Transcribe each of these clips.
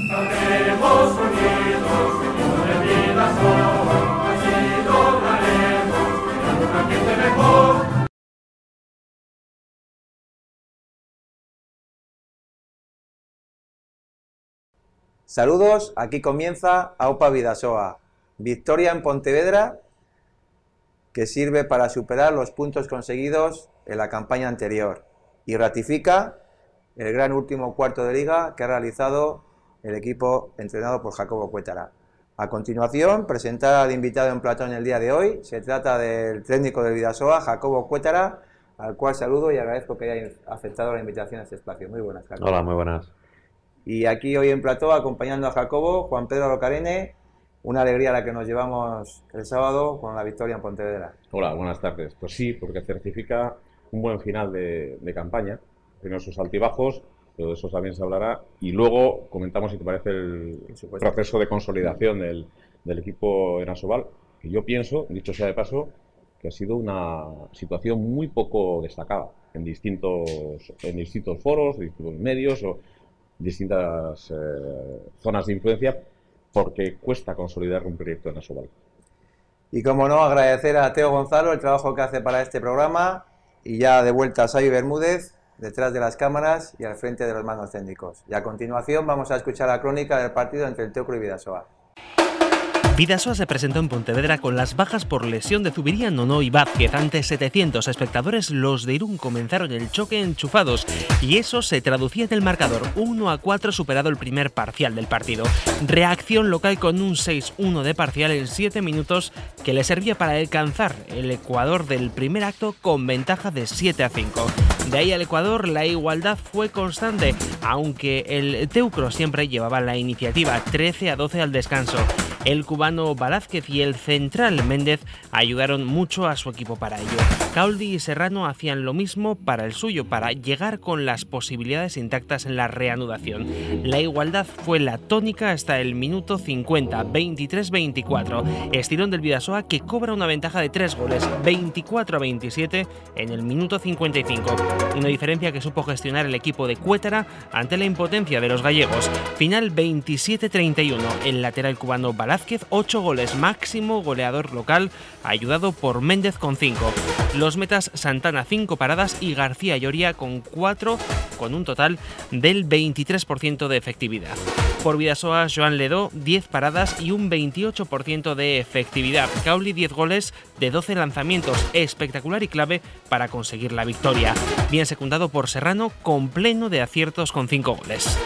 Estaremos unidos, como de Vidasoa, así lograremos crear un ambiente mejor. Saludos, aquí comienza AUPA Vidasoa. Victoria en Pontevedra que sirve para superar los puntos conseguidos en la campaña anterior y ratifica el gran último cuarto de liga que ha realizado el equipo entrenado por Jacobo Cuétara. A continuación, presentar al invitado en plató en el día de hoy. Se trata del técnico del Vidasoa, Jacobo Cuétara, al cual saludo y agradezco que haya aceptado la invitación a este espacio. Muy buenas, Jacobo. Hola, muy buenas. Y aquí hoy en plató, acompañando a Jacobo, Juan Pedro Locarene. Una alegría la que nos llevamos el sábado con la victoria en Pontevedra. Hola, buenas tardes. Pues sí, porque certifica un buen final de campaña. Primero sus altibajos, pero de eso también se hablará. Y luego comentamos, si te parece, el proceso de consolidación del equipo en Asobal, que yo pienso, dicho sea de paso, que ha sido una situación muy poco destacada en distintos foros, distintos medios o distintas zonas de influencia, porque cuesta consolidar un proyecto en Asobal. Y como no, agradecer a Teo Gonzalo el trabajo que hace para este programa y ya de vuelta a Xavi Bermúdez, detrás de las cámaras y al frente de los mandos técnicos. Y a continuación vamos a escuchar la crónica del partido entre el Teucro y Vidasoa. Vidasoa se presentó en Pontevedra con las bajas por lesión de Zubiría, Nono y Vázquez. Ante 700 espectadores, los de Irún comenzaron el choque enchufados y eso se traducía en el marcador 1-4 superado el primer parcial del partido. Reacción local con un 6-1 de parcial en 7 minutos que le servía para alcanzar el Ecuador del primer acto con ventaja de 7-5. De ahí al Ecuador la igualdad fue constante, aunque el Teucro siempre llevaba la iniciativa, 13-12 al descanso. El cubano Velázquez y el central Méndez ayudaron mucho a su equipo para ello. Cauldi y Serrano hacían lo mismo para el suyo, para llegar con las posibilidades intactas en la reanudación. La igualdad fue la tónica hasta el minuto 50, 23-24. Estirón del Vidasoa que cobra una ventaja de 3 goles, 24-27 en el minuto 55. Una diferencia que supo gestionar el equipo de Cuétara ante la impotencia de los gallegos. Final 27-31. El lateral cubano Velázquez, 8 goles, máximo goleador local, ayudado por Méndez con 5. Los metas Santana 5 paradas y García Lloria con 4, con un total del 23% de efectividad. Por Vidasoa, Joan Ledó, 10 paradas y un 28% de efectividad. Cauli, 10 goles de 12 lanzamientos, espectacular y clave para conseguir la victoria. Bien secundado por Serrano, con pleno de aciertos con 5 goles.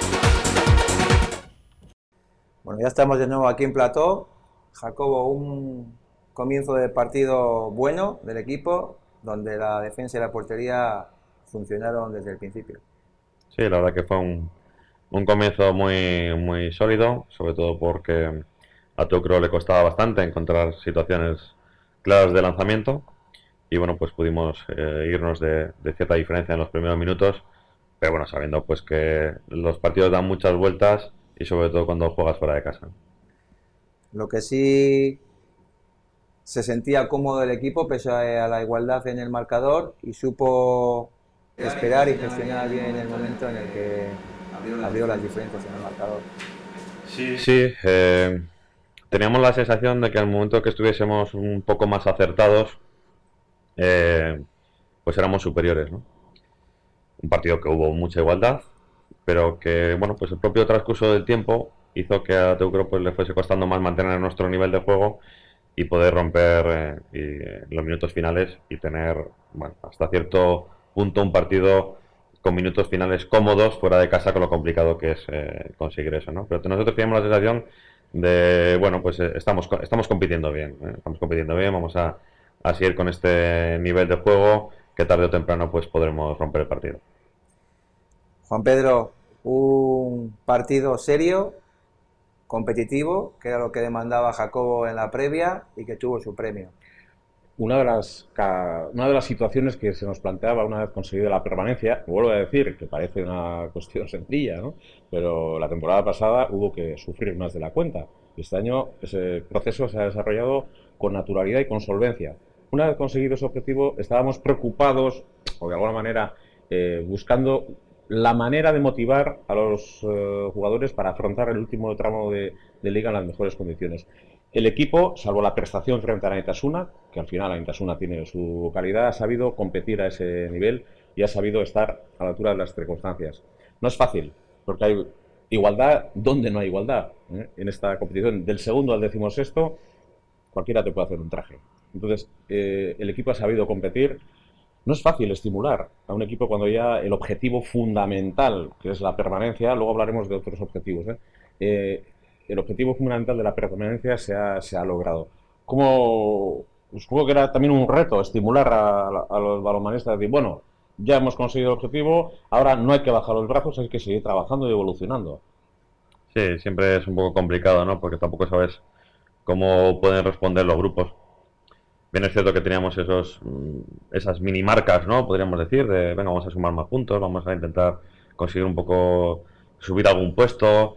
Bueno, ya estamos de nuevo aquí en plató. Jacobo, un comienzo de partido bueno del equipo, donde la defensa y la portería funcionaron desde el principio. Sí, la verdad que fue un comienzo muy sólido, sobre todo porque a Teucro le costaba bastante encontrar situaciones claras de lanzamiento y bueno, pues pudimos irnos de cierta diferencia en los primeros minutos, pero bueno, sabiendo pues que los partidos dan muchas vueltas y sobre todo cuando juegas fuera de casa. Lo que sí se sentía cómodo el equipo pese a la igualdad en el marcador y supo esperar y gestionar bien en el momento en el que abrió las diferencias en el marcador. Sí, teníamos la sensación de que al momento que estuviésemos un poco más acertados, pues éramos superiores, ¿no? Un partido que hubo mucha igualdad, pero que bueno, pues el propio transcurso del tiempo hizo que a Teucro pues le fuese costando más mantener nuestro nivel de juego y poder romper los minutos finales y tener, bueno, hasta cierto punto un partido con minutos finales cómodos fuera de casa, con lo complicado que es conseguir eso, ¿no? Pero nosotros teníamos la sensación de, bueno, pues estamos compitiendo bien, estamos compitiendo bien, vamos a seguir con este nivel de juego que tarde o temprano pues podremos romper el partido. Juan Pedro, un partido serio, competitivo, que era lo que demandaba Jacobo en la previa y que tuvo su premio. Una de las situaciones que se nos planteaba una vez conseguida la permanencia, vuelvo a decir que parece una cuestión sencilla, ¿no? Pero la temporada pasada hubo que sufrir más de la cuenta. Y este año ese proceso se ha desarrollado con naturalidad y con solvencia. Una vez conseguido ese objetivo, estábamos preocupados, o de alguna manera buscando la manera de motivar a los jugadores para afrontar el último tramo de liga en las mejores condiciones. El equipo, salvo la prestación frente a la Neitasuna, que al final la Neitasuna tiene su calidad, ha sabido competir a ese nivel y ha sabido estar a la altura de las circunstancias. No es fácil, porque hay igualdad donde no hay igualdad. En esta competición, del segundo al 16º, cualquiera te puede hacer un traje. Entonces, el equipo ha sabido competir. No es fácil estimular a un equipo cuando ya el objetivo fundamental, que es la permanencia, luego hablaremos de otros objetivos, el objetivo fundamental de la permanencia se ha logrado. Supongo que era también un reto estimular a los balonmanistas, decir, bueno, ya hemos conseguido el objetivo, ahora no hay que bajar los brazos, hay que seguir trabajando y evolucionando. Sí, siempre es un poco complicado, ¿no? Porque tampoco sabes cómo pueden responder los grupos. Bien es cierto que teníamos esas mini marcas, ¿no? Podríamos decir, de venga, vamos a sumar más puntos, vamos a intentar conseguir un poco subir algún puesto,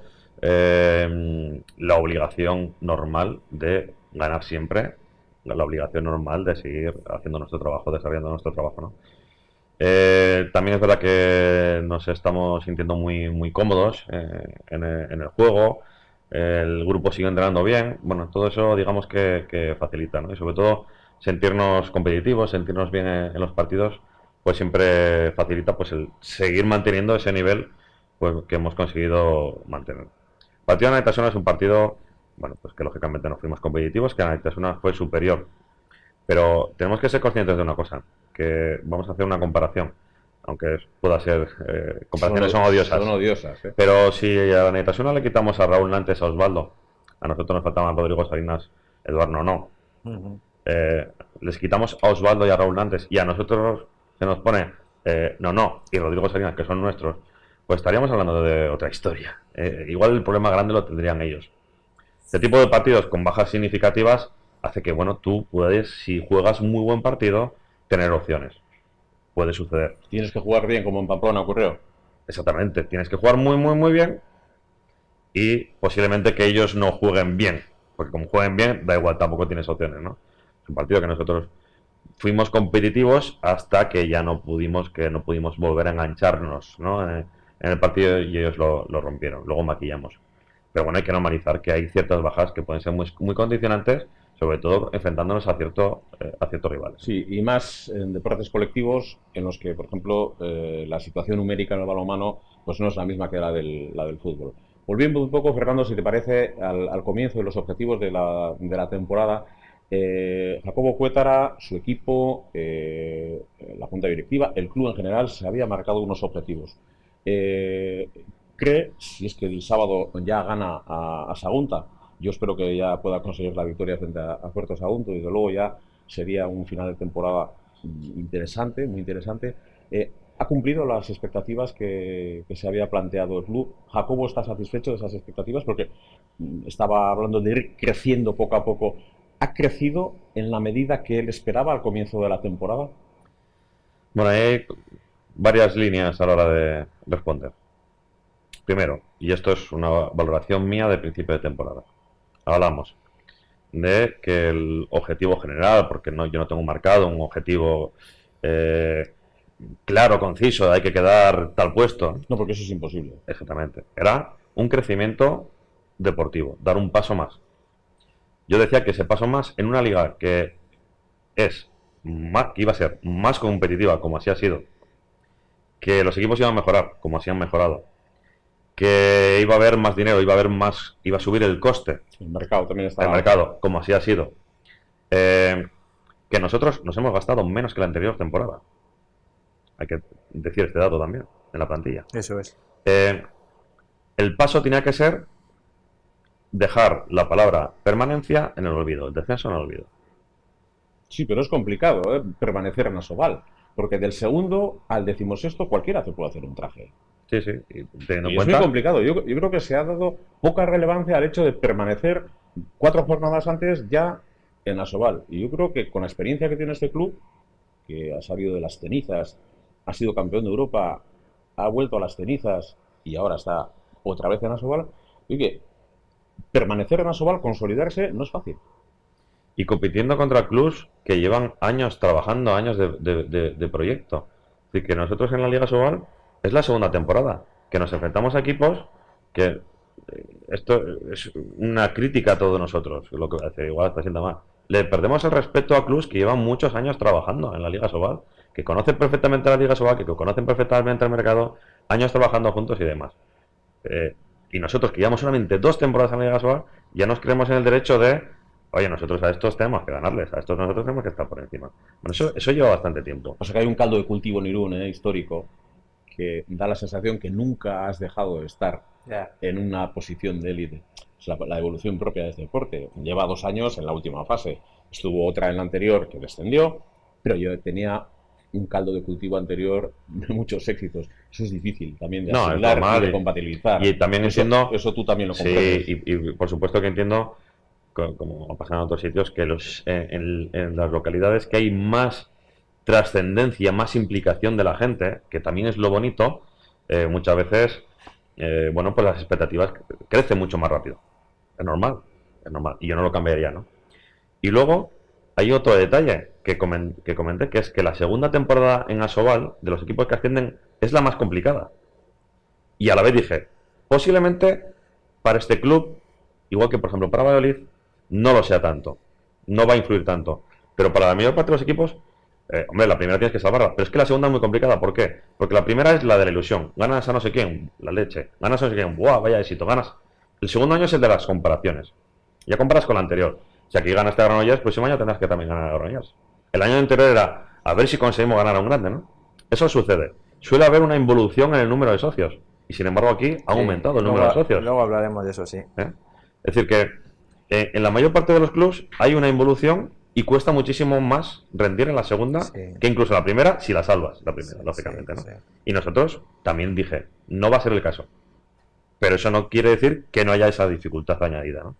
la obligación normal de ganar siempre, la obligación normal de seguir haciendo nuestro trabajo, desarrollando nuestro trabajo, ¿no? También es verdad que nos estamos sintiendo muy, muy cómodos en el juego, el grupo sigue entrenando bien, bueno, todo eso digamos que facilita, ¿no? Y sobre todo sentirnos competitivos, sentirnos bien en los partidos, pues siempre facilita pues el seguir manteniendo ese nivel pues que hemos conseguido mantener. El partido de Neitasuna es un partido, bueno, pues que lógicamente no fuimos competitivos, que Neitasuna fue superior, pero tenemos que ser conscientes de una cosa, que vamos a hacer una comparación, aunque pueda ser, comparaciones son odiosas. Son odiosas, ¿eh? Pero si a Neitasuna le quitamos a Raúl Nantes, a Osvaldo, a nosotros nos faltaban Rodrigo Salinas, Eduardo no. Les quitamos a Osvaldo y a Raúl Nantes y a nosotros se nos pone no y Rodrigo Salinas, que son nuestros, pues estaríamos hablando de otra historia. Igual el problema grande lo tendrían ellos. Este tipo de partidos con bajas significativas hace que, bueno, tú puedes, si juegas muy buen partido, tener opciones. Puede suceder. Tienes que jugar bien, como en Pamplona ocurrió. Exactamente, tienes que jugar muy, muy, muy bien y posiblemente que ellos no jueguen bien, porque como jueguen bien, da igual, tampoco tienes opciones, ¿no? Es un partido que nosotros fuimos competitivos hasta que ya no pudimos volver a engancharnos, ¿no? En el partido y ellos lo rompieron, luego maquillamos. Pero bueno, hay que normalizar que hay ciertas bajas que pueden ser muy, muy condicionantes, sobre todo enfrentándonos a ciertos rivales. Sí, y más en deportes colectivos en los que, por ejemplo, la situación numérica en el balonmano pues no es la misma que la del fútbol. Volviendo un poco, Fernando, si te parece, al comienzo de los objetivos de la temporada, Jacobo Cuétara, su equipo, la junta directiva, el club en general, se había marcado unos objetivos. Cree, si es que el sábado ya gana a Sagunta, yo espero que ya pueda conseguir la victoria frente a Puerto Sagunto y desde luego ya sería un final de temporada interesante, muy interesante. ¿Ha cumplido las expectativas que se había planteado el club? ¿Jacobo está satisfecho de esas expectativas? Porque estaba hablando de ir creciendo poco a poco. ¿Ha crecido en la medida que él esperaba al comienzo de la temporada? Bueno, hay varias líneas a la hora de responder. Primero, y esto es una valoración mía de principio de temporada, hablamos de que el objetivo general, porque yo no tengo marcado un objetivo claro, conciso, hay que quedar tal puesto. No, porque eso es imposible. Exactamente. Era un crecimiento deportivo, dar un paso más. Yo decía que ese paso más en una liga que iba a ser más competitiva, como así ha sido, que los equipos iban a mejorar, como así han mejorado, que iba a haber más dinero, iba a subir el coste. El mercado también está. El mercado, como así ha sido. Que nosotros nos hemos gastado menos que la anterior temporada. Hay que decir este dato también, en la plantilla. Eso es. El paso tenía que ser dejar la palabra permanencia en el olvido, el descenso en el olvido. Sí, pero es complicado, permanecer en Asobal, porque del segundo al 16º cualquiera te puede hacer un traje. Sí, sí. Teniendo en Y es cuenta, muy complicado. Yo creo que se ha dado poca relevancia al hecho de permanecer 4 jornadas antes ya en Asobal. Y yo creo que con la experiencia que tiene este club, que ha salido de las cenizas, ha sido campeón de Europa, ha vuelto a las cenizas y ahora está otra vez en Asobal, y que permanecer en Asobal, consolidarse, no es fácil. y compitiendo contra clubs que llevan años trabajando, años de proyecto. Es decir, que nosotros en la Liga Sobal es la segunda temporada, que nos enfrentamos a equipos que esto es una crítica a todos nosotros, lo que hace igual hasta sienta mal. Le perdemos el respeto a clubs que llevan muchos años trabajando en la Liga Sobal, que conocen perfectamente la Liga Sobal, que conocen perfectamente el mercado, años trabajando juntos y demás. Y nosotros, que llevamos solamente 2 temporadas en la Liga Sobal, ya nos creemos en el derecho de, oye, nosotros a estos tenemos que ganarles, a estos nosotros tenemos que estar por encima. Bueno, eso lleva bastante tiempo. O sea que hay un caldo de cultivo en Irún, histórico, que da la sensación que nunca has dejado de estar en una posición de élite. Es la evolución propia de este deporte. Lleva 2 años en la última fase. Estuvo otra en la anterior que descendió, pero yo tenía un caldo de cultivo anterior de muchos éxitos. Eso es difícil también de asimilar y de compatibilizar. Y también entiendo... Eso tú también lo comprendes. Sí, y por supuesto que entiendo, como ha pasado en otros sitios, que en las localidades que hay más trascendencia, más implicación de la gente, que también es lo bonito, muchas veces, bueno, pues las expectativas crecen mucho más rápido. Es normal, y yo no lo cambiaría, ¿no? Y luego hay otro detalle que comenté, que es que la segunda temporada en Asobal, de los equipos que ascienden, es la más complicada. Y a la vez dije, posiblemente para este club, igual que por ejemplo para Valladolid, no lo sea tanto, no va a influir tanto, pero para la mayor parte de los equipos, hombre, la primera tienes que salvarla, pero es que la segunda es muy complicada. ¿Por qué? Porque la primera es la de la ilusión, ganas a no sé quién, la leche, ganas a no sé quién, ¡buah, vaya éxito! Ganas. El segundo año es el de las comparaciones, ya comparas con la anterior. Si aquí ganaste a Granollers, el próximo año tendrás que también ganar a Granollers. El año anterior era a ver si conseguimos ganar a un grande, ¿no? Eso sucede. Suele haber una involución en el número de socios, y sin embargo aquí ha aumentado el número de socios. Luego hablaremos de eso, sí. Es decir que en la mayor parte de los clubs hay una involución y cuesta muchísimo más rendir en la segunda que incluso en la primera, si la salvas, la primera, lógicamente, ¿no? Y nosotros también dije, no va a ser el caso. Pero eso no quiere decir que no haya esa dificultad añadida, ¿no?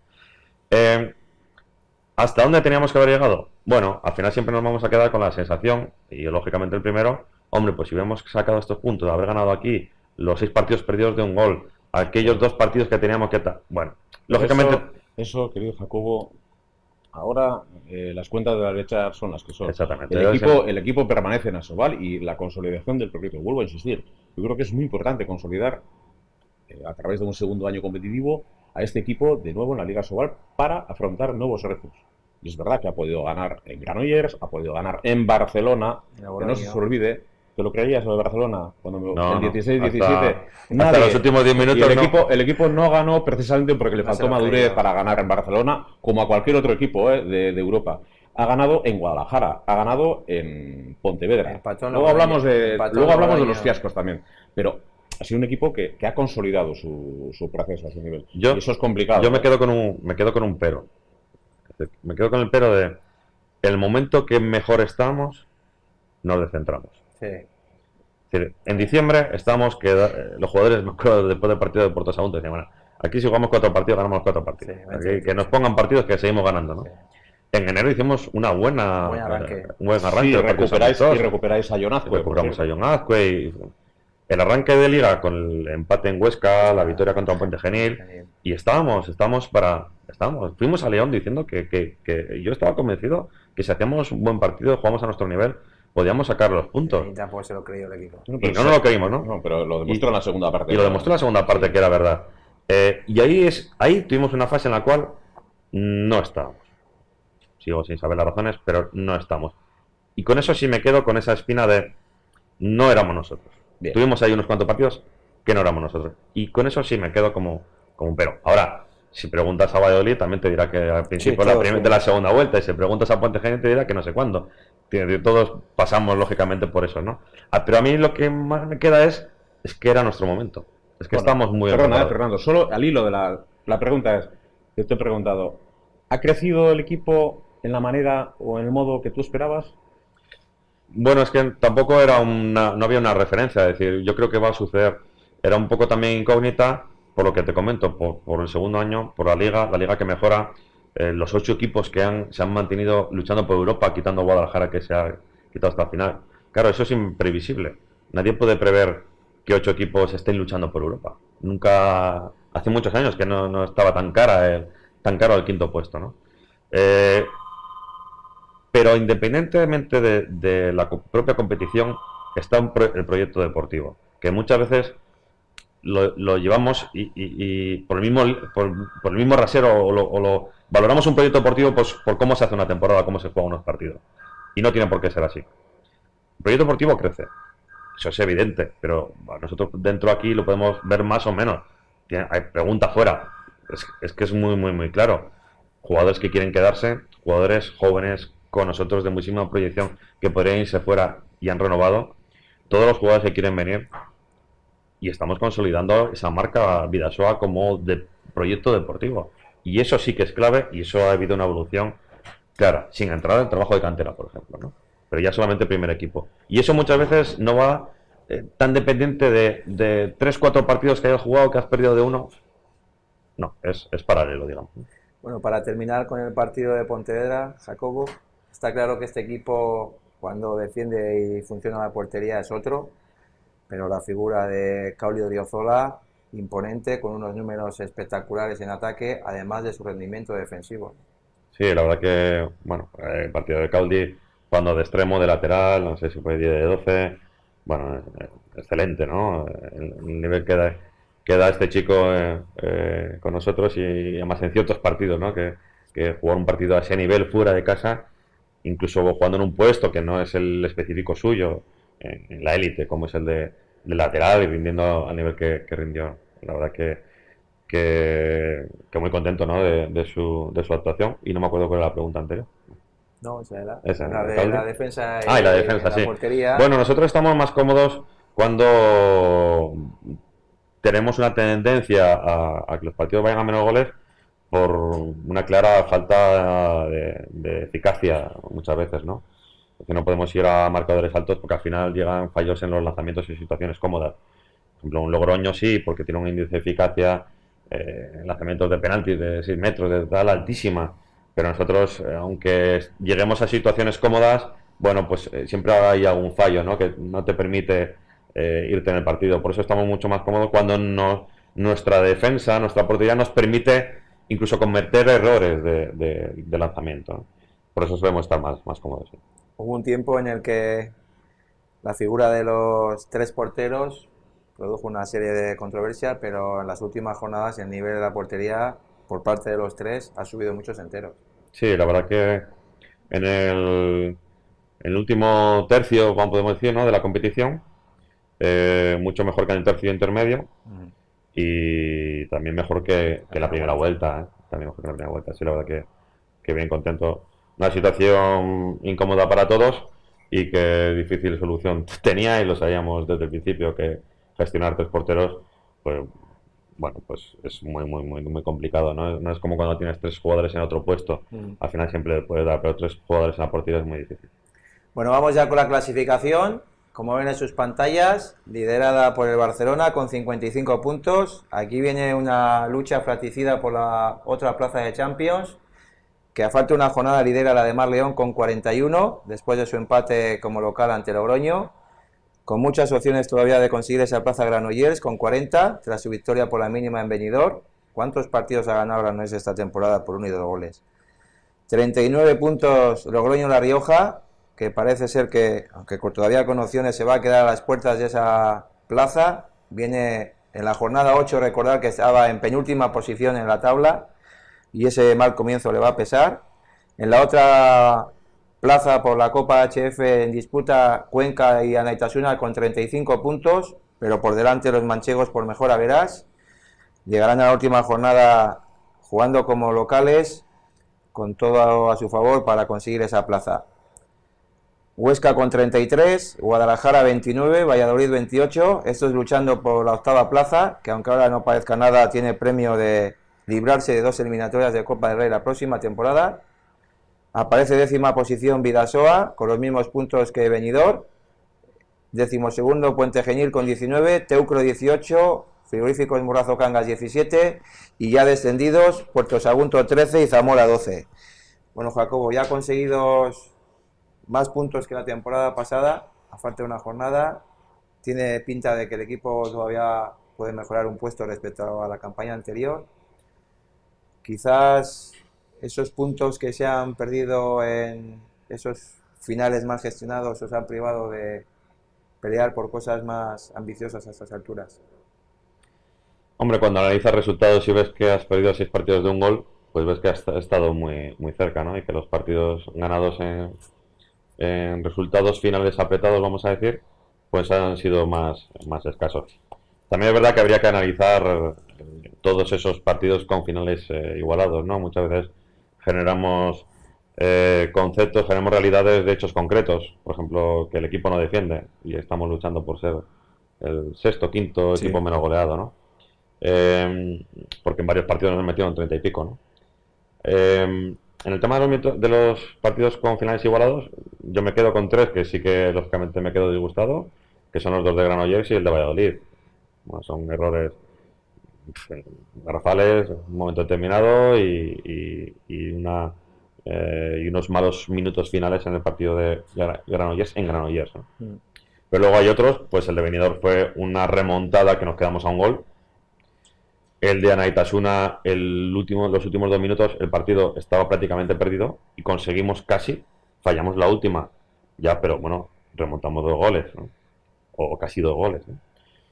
¿Hasta dónde teníamos que haber llegado? Bueno, al final siempre nos vamos a quedar con la sensación, y lógicamente el primero, hombre, pues si hubiéramos sacado estos puntos, de haber ganado aquí los 6 partidos perdidos de un gol, aquellos 2 partidos que teníamos que... Bueno, lógicamente... Eso, querido Jacobo, ahora las cuentas de la derecha son las que son. Exactamente. El equipo permanece en Asobal y la consolidación del proyecto. Vuelvo a insistir, yo creo que es muy importante consolidar a través de un segundo año competitivo a este equipo de nuevo en la Liga Asobal para afrontar nuevos retos. Y es verdad que ha podido ganar en Granollers, ha podido ganar en Barcelona, que no se os olvide. ¿Te lo creías lo de Barcelona? Cuando el 16-17. Hasta los últimos 10 minutos. El equipo no ganó precisamente porque le faltó madurez para ganar en Barcelona, como a cualquier otro equipo de Europa. Ha ganado en Guadalajara, ha ganado en Pontevedra. Luego hablamos de los fiascos también. Pero ha sido un equipo que ha consolidado su proceso a su nivel. Y eso es complicado. Yo me quedo con un pero. Me quedo con el pero de el momento que mejor estamos, nos descentramos. Sí. Es decir, en diciembre estamos que los jugadores, me acuerdo después del partido de Porto Sagunto, decían, bueno, aquí si jugamos 4 partidos, ganamos los 4 partidos. Aquí, que nos pongan partidos que seguimos ganando, ¿no? Sí. En enero hicimos un buen arranque. Sí, recuperáis a Jon Azcue. Recuperamos a Jon Azcue y el arranque de liga con el empate en Huesca, la victoria contra Puente Genil, y fuimos a León diciendo que yo estaba convencido que si hacíamos un buen partido, jugamos a nuestro nivel, podíamos sacar los puntos. Y tampoco se lo creyó el equipo. Y no lo creímos, ¿no? No, pero lo demostró en la segunda parte. Y lo demostró en la segunda parte, que era verdad. Y ahí tuvimos una fase en la cual no estábamos. Sigo sin saber las razones, pero no estamos. Y con eso sí me quedo con esa espina de no éramos nosotros. Bien. Tuvimos ahí unos cuantos partidos que no éramos nosotros. Y con eso sí me quedo como un pero. Ahora, si preguntas a Valladolid, también te dirá que al principio de la segunda vuelta, y si preguntas a Puente Genil, te dirá que no sé cuándo. Todos pasamos lógicamente por eso, ¿no? Pero a mí lo que más me queda es que era nuestro momento. Es que estamos muy... Perdona, Fernando, solo al hilo de la pregunta es, yo te he preguntado, ¿ha crecido el equipo en la manera o en el modo que tú esperabas? Bueno, es que tampoco no había una referencia, es decir, yo creo que va a suceder. Era un poco también incógnita, por lo que te comento, por el segundo año, por la liga que mejora, los 8 equipos que se han mantenido luchando por Europa, quitando Guadalajara, que se ha quitado hasta el final. Claro, eso es imprevisible. Nadie puede prever que 8 equipos estén luchando por Europa. Nunca, hace muchos años que no estaba tan caro el 5º puesto, ¿no? Pero independientemente de la propia competición, está el proyecto deportivo, que muchas veces lo llevamos y por el mismo rasero o lo valoramos un proyecto deportivo pues, por cómo se hace una temporada, cómo se juegan unos partidos. Y no tiene por qué ser así. El proyecto deportivo crece. Eso es evidente, pero bueno, nosotros dentro aquí lo podemos ver más o menos. Hay pregunta fuera. Es que es muy claro. Jugadores que quieren quedarse, jugadores jóvenes con nosotros de muchísima proyección que podrían irse fuera y han renovado. Todos los jugadores que quieren venir y estamos consolidando esa marca Bidasoa como de proyecto deportivo. Y eso sí que es clave y eso ha habido una evolución clara, sin entrar en trabajo de cantera, por ejemplo, ¿no? Pero ya solamente primer equipo. Y eso muchas veces no va tan dependiente de 3-4 partidos que hayas jugado, que has perdido de uno. No, es paralelo, digamos. Bueno, para terminar con el partido de Pontevedra, Jacobo, está claro que este equipo, cuando defiende y funciona la portería, es otro, pero la figura de Caulio Odriozola, imponente, con unos números espectaculares en ataque, además de su rendimiento defensivo. Sí, la verdad que, bueno, el partido de Cauldi, cuando de extremo, de lateral, no sé si fue 10 de 12, bueno, excelente, ¿no? El nivel que da este chico con nosotros y además en ciertos partidos, ¿no? Que jugar un partido a ese nivel fuera de casa, incluso jugando en un puesto que no es el específico suyo, en la élite, como es el de lateral y rindiendo al nivel que rindió. La verdad que muy contento, ¿no? de su actuación. Y no me acuerdo cuál era la pregunta anterior. No, esa era Esa, la de Cauldi. la defensa Y la defensa, sí. portería. Bueno, nosotros estamos más cómodos cuando tenemos una tendencia a que los partidos vayan a menos goles por una clara falta de eficacia muchas veces, ¿no? Porque no podemos ir a marcadores altos porque al final llegan fallos en los lanzamientos y situaciones cómodas. Por ejemplo, un Logroño sí, porque tiene un índice de eficacia en lanzamientos de penaltis de 6 metros, de tal altísima. Pero nosotros, aunque lleguemos a situaciones cómodas, bueno, pues siempre hay algún fallo, ¿no? Que no te permite irte en el partido. Por eso estamos mucho más cómodos cuando nuestra defensa, nuestra portería nos permite incluso cometer errores de lanzamiento, ¿no? Por eso solemos estar más cómodos. Sí. Hubo un tiempo en el que la figura de los 3 porteros produjo una serie de controversias, pero en las últimas jornadas el nivel de la portería por parte de los 3 ha subido muchos enteros. Sí, la verdad que en el último tercio, como podemos decir, ¿no? de la competición, mucho mejor que en el tercio intermedio y también mejor que la primera vuelta, ¿eh? También mejor que la primera vuelta. Sí, la verdad que bien contento. Una situación incómoda para todos y que difícil solución tenía y lo sabíamos desde el principio que gestionar 3 porteros, pues bueno, pues es muy complicado, ¿no? No es como cuando tienes 3 jugadores en otro puesto, al final siempre le puedes dar, pero 3 jugadores en la portería es muy difícil. Bueno, vamos ya con la clasificación. Como ven en sus pantallas, liderada por el Barcelona con 55 puntos. Aquí viene una lucha fratricida por la otra plaza de Champions, que a falta de una jornada lidera la de Mar León con 41, después de su empate como local ante Logroño, con muchas opciones todavía de conseguir esa plaza Granollers con 40, tras su victoria por la mínima en Benidorm. ¿Cuántos partidos ha ganado Granollers esta temporada por 1 y 2 goles? 39 puntos Logroño-La Rioja, que parece ser que, aunque todavía con opciones, se va a quedar a las puertas de esa plaza. Viene en la jornada 8, recordar que estaba en penúltima posición en la tabla, y ese mal comienzo le va a pesar. En la otra plaza por la Copa HF en disputa Cuenca y Anaitasuna con 35 puntos, pero por delante los manchegos por mejor average. Llegarán a la última jornada jugando como locales, con todo a su favor para conseguir esa plaza. Huesca con 33, Guadalajara 29, Valladolid 28, estos luchando por la 8ª plaza, que aunque ahora no parezca nada, tiene premio de librarse de 2 eliminatorias de Copa del Rey la próxima temporada. Aparece 10ª posición Bidasoa, con los mismos puntos que Benidorm. 12º Puente Genil con 19, Teucro 18, Frigoríficos Morrazo Cangas 17, y ya descendidos Puerto Sagunto 13 y Zamora 12. Bueno, Jacobo, ya conseguidos más puntos que la temporada pasada, a falta de una jornada. Tiene pinta de que el equipo todavía puede mejorar un puesto respecto a la campaña anterior. Quizás esos puntos que se han perdido en esos finales mal gestionados os han privado de pelear por cosas más ambiciosas a estas alturas? Hombre, cuando analizas resultados y ves que has perdido 6 partidos de un gol, pues ves que has estado muy cerca, ¿no? Y que los partidos ganados en resultados finales apretados, vamos a decir, pues han sido más escasos. También es verdad que habría que analizar todos esos partidos con finales igualados, ¿no? Muchas veces generamos conceptos, generamos realidades de hechos concretos. Por ejemplo, que el equipo no defiende y estamos luchando por ser el sexto, quinto equipo menos goleado, ¿no? Porque en varios partidos nos metieron 30 y pico, ¿no? En el tema de los partidos con finales igualados, yo me quedo con 3 que sí que lógicamente me quedo disgustado, que son los 2 de Granollers y el de Valladolid. Bueno, son errores garrafales en un momento determinado y unos malos minutos finales en el partido de Granollers en Granollers, ¿no? Pero luego hay otros, pues el de Benidorm fue una remontada que nos quedamos a un gol. El de Anaitasuna, los últimos 2 minutos, el partido estaba prácticamente perdido y conseguimos casi, fallamos la última, ya, pero bueno, remontamos 2 goles, ¿no? O casi 2 goles, ¿no?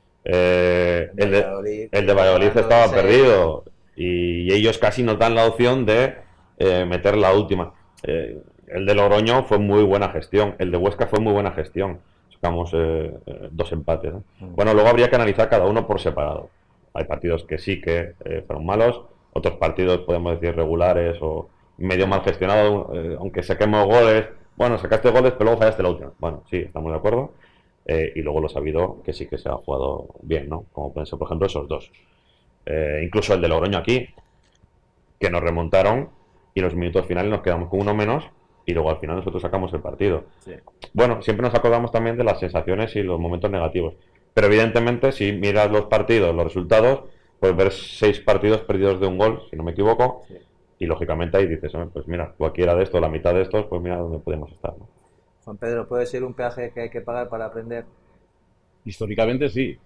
El de Valladolid estaba perdido y ellos casi nos dan la opción de meter la última. El de Logroño fue muy buena gestión, el de Huesca fue muy buena gestión, sacamos 2 empates, ¿no? Bueno, luego habría que analizar cada uno por separado. Hay partidos que sí que fueron malos, otros partidos podemos decir regulares o medio mal gestionados, aunque saquemos goles. Bueno, sacaste goles, pero luego fallaste la última. Bueno, sí, estamos de acuerdo. Y luego lo sabido que sí que se ha jugado bien, ¿no? Como pueden ser, por ejemplo, esos 2. Incluso el de Logroño aquí, que nos remontaron y en los minutos finales nos quedamos con 1 menos y luego al final nosotros sacamos el partido. Sí. Bueno, siempre nos acordamos también de las sensaciones y los momentos negativos. Pero evidentemente, si miras los partidos, los resultados, pues ver 6 partidos perdidos de un gol, si no me equivoco, sí. Y lógicamente ahí dices, pues mira, cualquiera de estos, la mitad de estos, pues mira dónde podemos estar, ¿no? Juan Pedro, ¿puede ser un peaje que hay que pagar para aprender? Históricamente sí,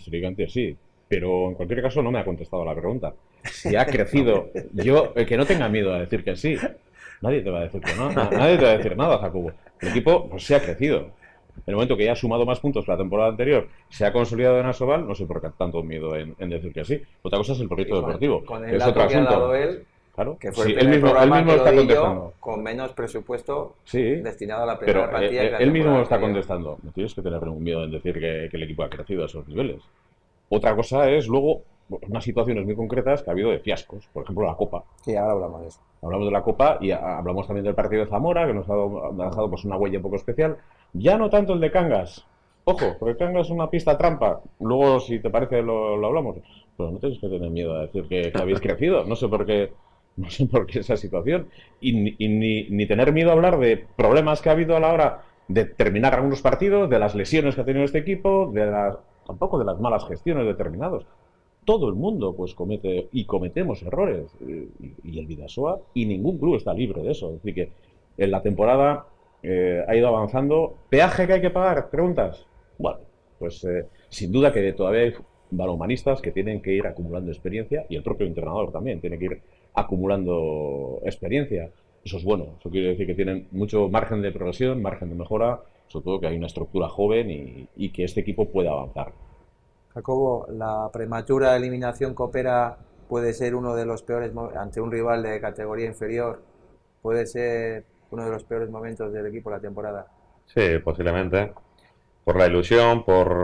pero en cualquier caso no me ha contestado la pregunta. Si ha crecido, yo, que no tenga miedo a decir que sí, nadie te va a decir que no, nadie te va a decir nada, Jacobo. El equipo pues, sí ha crecido. En el momento que ya ha sumado más puntos que la temporada anterior, se ha consolidado en Asobal, no sé por qué tanto miedo en decir que sí. Otra cosa es el proyecto deportivo. Con el dato que ha dado él, claro, que fue sí, el primer programa que está lo di contestando. Yo, con menos presupuesto sí, destinado a la primera pero plantilla. Él mismo está contestando. No tienes que tener ningún miedo en decir que el equipo ha crecido a esos niveles. Otra cosa es luego unas situaciones muy concretas que ha habido de fiascos. Por ejemplo, la Copa. Sí, ahora hablamos de eso. Hablamos de la Copa y hablamos también del partido de Zamora, que nos ha dejado pues, una huella un poco especial. Ya no tanto el de Cangas. Ojo, porque Cangas es una pista trampa. Luego, si te parece, lo hablamos. Pero no tienes que tener miedo a decir que habéis crecido. No sé por qué esa situación. Y ni tener miedo a hablar de problemas que ha habido a la hora de terminar algunos partidos, de las lesiones que ha tenido este equipo, tampoco de las malas gestiones determinados. Todo el mundo pues comete y cometemos errores. Y el Bidasoa y ningún club está libre de eso. Es decir, que en la temporada ha ido avanzando. ¿Peaje que hay que pagar? ¿Preguntas? Bueno, pues sin duda que todavía hay balonmanistas que tienen que ir acumulando experiencia y el propio entrenador también tiene que ir acumulando experiencia. Eso es bueno. Eso quiere decir que tienen mucho margen de progresión, margen de mejora, sobre todo que hay una estructura joven y que este equipo pueda avanzar. Jacobo, la prematura eliminación copera puede ser uno de los peores ante un rival de categoría inferior. Puede ser uno de los peores momentos del equipo de la temporada. Sí, posiblemente. Por la ilusión,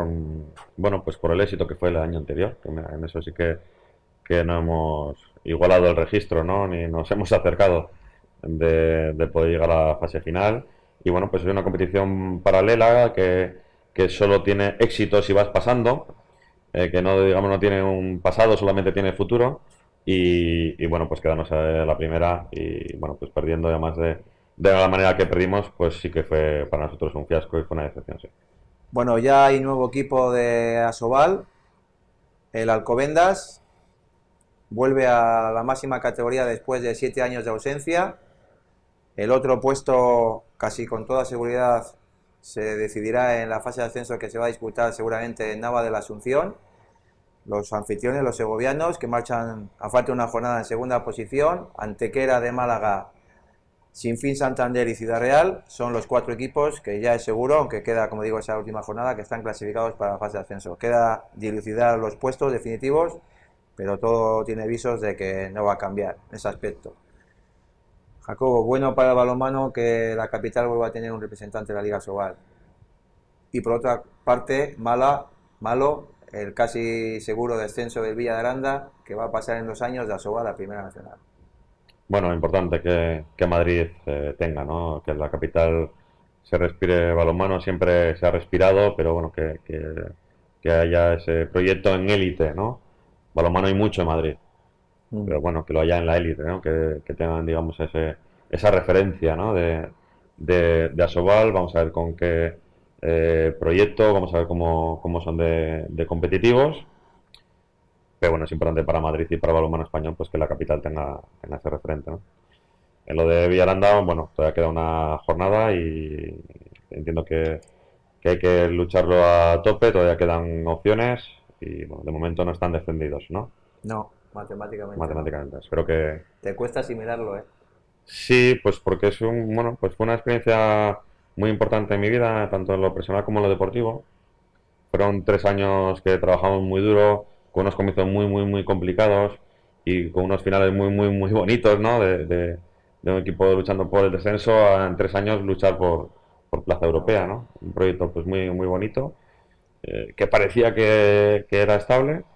pues por el éxito que fue el año anterior. Que en eso sí que no hemos igualado el registro, ¿no? Ni nos hemos acercado de poder llegar a la fase final. Y bueno, pues es una competición paralela que solo tiene éxito si vas pasando. Que no tiene un pasado, solamente tiene futuro. Y bueno, pues quedarnos a la primera y bueno, pues perdiendo además de la manera que perdimos, pues sí que fue para nosotros un fiasco y fue una decepción, sí. Bueno, ya hay nuevo equipo de Asobal, el Alcobendas, vuelve a la máxima categoría después de 7 años de ausencia. El otro puesto, casi con toda seguridad, se decidirá en la fase de ascenso que se va a disputar seguramente en Nava de la Asunción. Los anfitriones, los segovianos, que marchan a falta de una jornada en segunda posición. Antequera de Málaga Sinfín, Santander y Ciudad Real son los 4 equipos que ya es seguro, aunque queda, como digo, esa última jornada, que están clasificados para la fase de ascenso. Queda dilucidar los puestos definitivos, pero todo tiene visos de que no va a cambiar en ese aspecto. Jacobo, bueno para el balonmano que la capital vuelva a tener un representante de la Liga Asobal. Y por otra parte, malo el casi seguro descenso del Villa de Aranda, que va a pasar en 2 años de Asobal a Primera Nacional. Bueno, importante que Madrid tenga, ¿no? Que en la capital se respire balonmano, siempre se ha respirado, pero bueno, que haya ese proyecto en élite, ¿no? Balonmano hay mucho en Madrid, pero bueno, que lo haya en la élite, ¿no? Que tengan, digamos, esa referencia, ¿no? De Asobal. Vamos a ver con qué proyecto, vamos a ver cómo son de competitivos. Pero bueno, es importante para Madrid y para el balonmano español pues que la capital tenga ese referente, ¿no? En lo de Villaranda, bueno, todavía queda una jornada y entiendo que hay que lucharlo a tope, todavía quedan opciones y bueno, de momento no están descendidos, ¿no? No, matemáticamente. Matemáticamente. Espero que... Te cuesta asimilarlo, ¿eh? Sí, pues porque bueno, pues fue una experiencia muy importante en mi vida, tanto en lo personal como en lo deportivo. Fueron 3 años que trabajamos muy duro, con unos comienzos muy complicados y con unos finales muy bonitos, ¿no? De un equipo luchando por el descenso a en 3 años luchar por plaza europea, ¿no? Un proyecto pues muy bonito, que parecía que era estable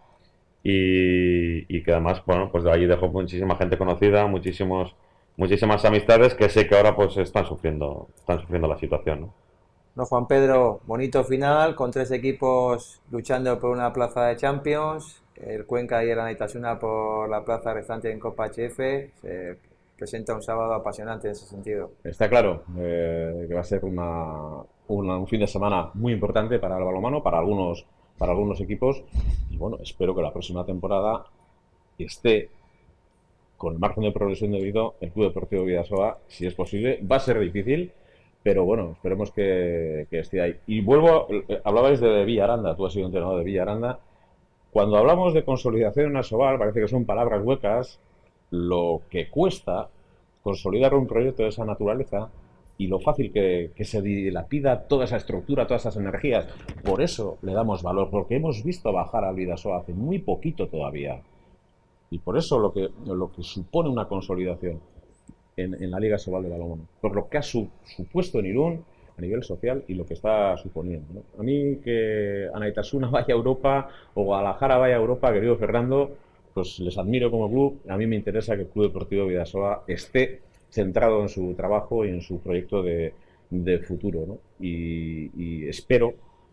y que además, bueno, pues de allí dejó muchísima gente conocida, muchísimas amistades que sé que ahora pues están sufriendo la situación, ¿no? No, Juan Pedro, bonito final con 3 equipos luchando por una plaza de Champions, el Cuenca y el Anaitasuna por la plaza restante en Copa HF. Se presenta un sábado apasionante en ese sentido. Está claro que va a ser un fin de semana muy importante para el balonmano, para algunos equipos, y bueno, espero que la próxima temporada esté con el margen de progresión debido el Club Deportivo Bidasoa, si es posible. Va a ser difícil, pero bueno, esperemos que esté ahí. Y vuelvo, hablabais de Villaranda, tú has sido entrenador de Villaranda. Cuando hablamos de consolidación en Asobal, parece que son palabras huecas, lo que cuesta consolidar un proyecto de esa naturaleza y lo fácil que se dilapida toda esa estructura, todas esas energías. Por eso le damos valor, porque hemos visto bajar al Bidasoa hace muy poquito todavía. Y por eso lo que supone una consolidación en la Liga Asobal de balonmano, por lo que ha supuesto en Irún a nivel social y lo que está suponiendo, ¿no? A mí que Anaitasuna vaya a Europa o Guadalajara vaya a Europa, querido Fernando, pues les admiro como club. A mí me interesa que el Club Deportivo Bidasoa esté centrado en su trabajo y en su proyecto de futuro, ¿no? Y espero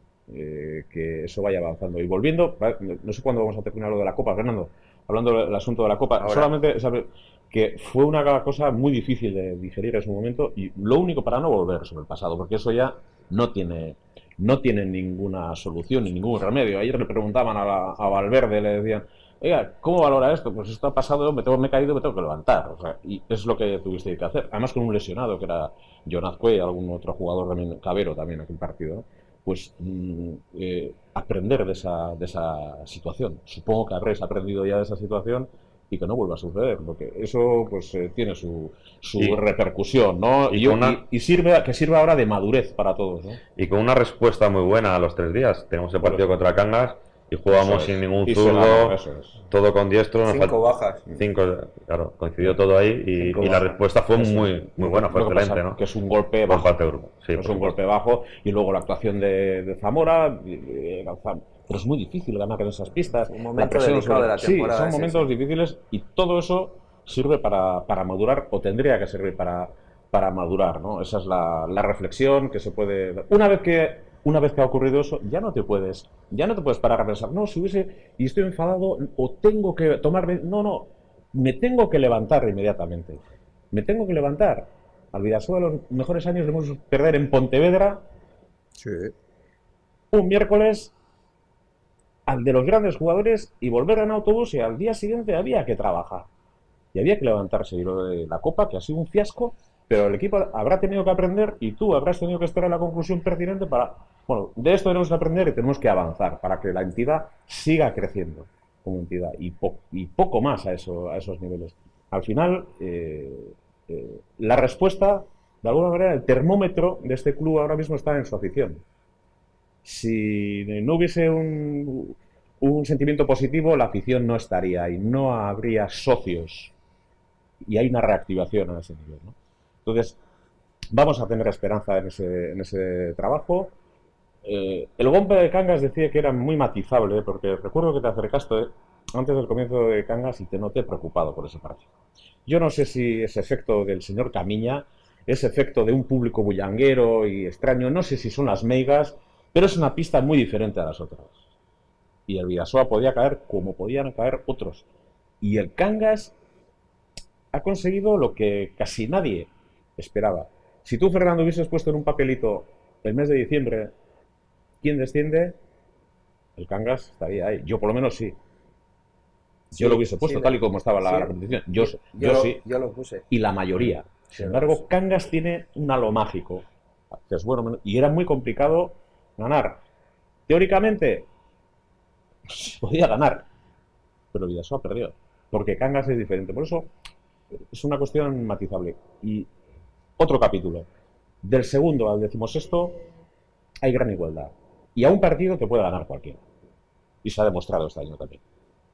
que eso vaya avanzando. Y volviendo, no sé cuándo vamos a terminar lo de la Copa, Fernando, hablando del asunto de la Copa, ahora, solamente saber que fue una cosa muy difícil de digerir en su momento y lo único para no volver sobre el pasado, porque eso ya no tiene ninguna solución ni ningún remedio. Ayer le preguntaban a Valverde, le decían, oiga, ¿cómo valora esto? Pues esto ha pasado, me he caído, me tengo que levantar. O sea, y es lo que tuviste que hacer. Además con un lesionado que era Jonaz Cuey, algún otro jugador también, Cabero también aquel partido, ¿no? Pues aprender de esa situación. Supongo que habréis aprendido ya de esa situación y que no vuelva a suceder, porque eso pues tiene su repercusión, ¿no? Y sirve ahora de madurez para todos, ¿no? Y con una respuesta muy buena a los 3 días. Tenemos el partido contra Cangas y jugamos sin ningún zurdo, todo con diestro. 5 bajas. 5, claro, coincidió todo ahí y la respuesta fue muy buena, fue excelente, ¿no? Que es un golpe bajo. Sí, es un golpe bajo y luego la actuación de Zamora, pero es muy difícil ganar en esas pistas. Un momento delicado de la temporada. Sí, son momentos difíciles y todo eso sirve para madurar, o tendría que servir para madurar, ¿no? Esa es la reflexión que se puede... Una vez que ha ocurrido eso, ya no te puedes parar a pensar, no, si hubiese, y estoy enfadado, o tengo que tomarme, no, me tengo que levantar inmediatamente. Me tengo que levantar. Al Bidasoa de los mejores años debemos perder en Pontevedra, sí, un miércoles, al de los grandes jugadores, y volver en autobús, y al día siguiente había que trabajar. Y había que levantarse. Y lo de la Copa, que ha sido un fiasco, pero el equipo habrá tenido que aprender y tú habrás tenido que estar en la conclusión pertinente para... Bueno, de esto tenemos que aprender y tenemos que avanzar para que la entidad siga creciendo como entidad y poco más a esos niveles. Al final, La respuesta, de alguna manera, el termómetro de este club ahora mismo está en su afición. Si no hubiese un sentimiento positivo, la afición no estaría ahí, no habría socios y hay una reactivación a ese nivel, ¿no? Entonces, vamos a tener esperanza en ese trabajo. El golpe de Cangas decía que era muy matizable, porque recuerdo que te acercaste antes del comienzo de Cangas y te noté preocupado por ese partido. Yo no sé si es efecto del señor Camiña, es efecto de un público bullanguero y extraño, no sé si son las meigas, pero es una pista muy diferente a las otras. Y el Bidasoa podía caer como podían caer otros. Y el Cangas ha conseguido lo que casi nadie esperaba. Si tú, Fernando, hubieses puesto en un papelito el mes de diciembre quién desciende, el Cangas estaría ahí. Yo por lo menos sí. Yo lo hubiese puesto tal y como estaba la competición. Yo sí. Yo lo puse. Y la mayoría. Sin embargo, Cangas tiene un halo mágico. Que es bueno, y era muy complicado ganar. Teóricamente, podía ganar. Pero el Bidasoa perdió. Porque Cangas es diferente. Por eso es una cuestión matizable. Y otro capítulo. Del segundo al 16º hay gran igualdad. Y a un partido te puede ganar cualquiera. Y se ha demostrado este año también.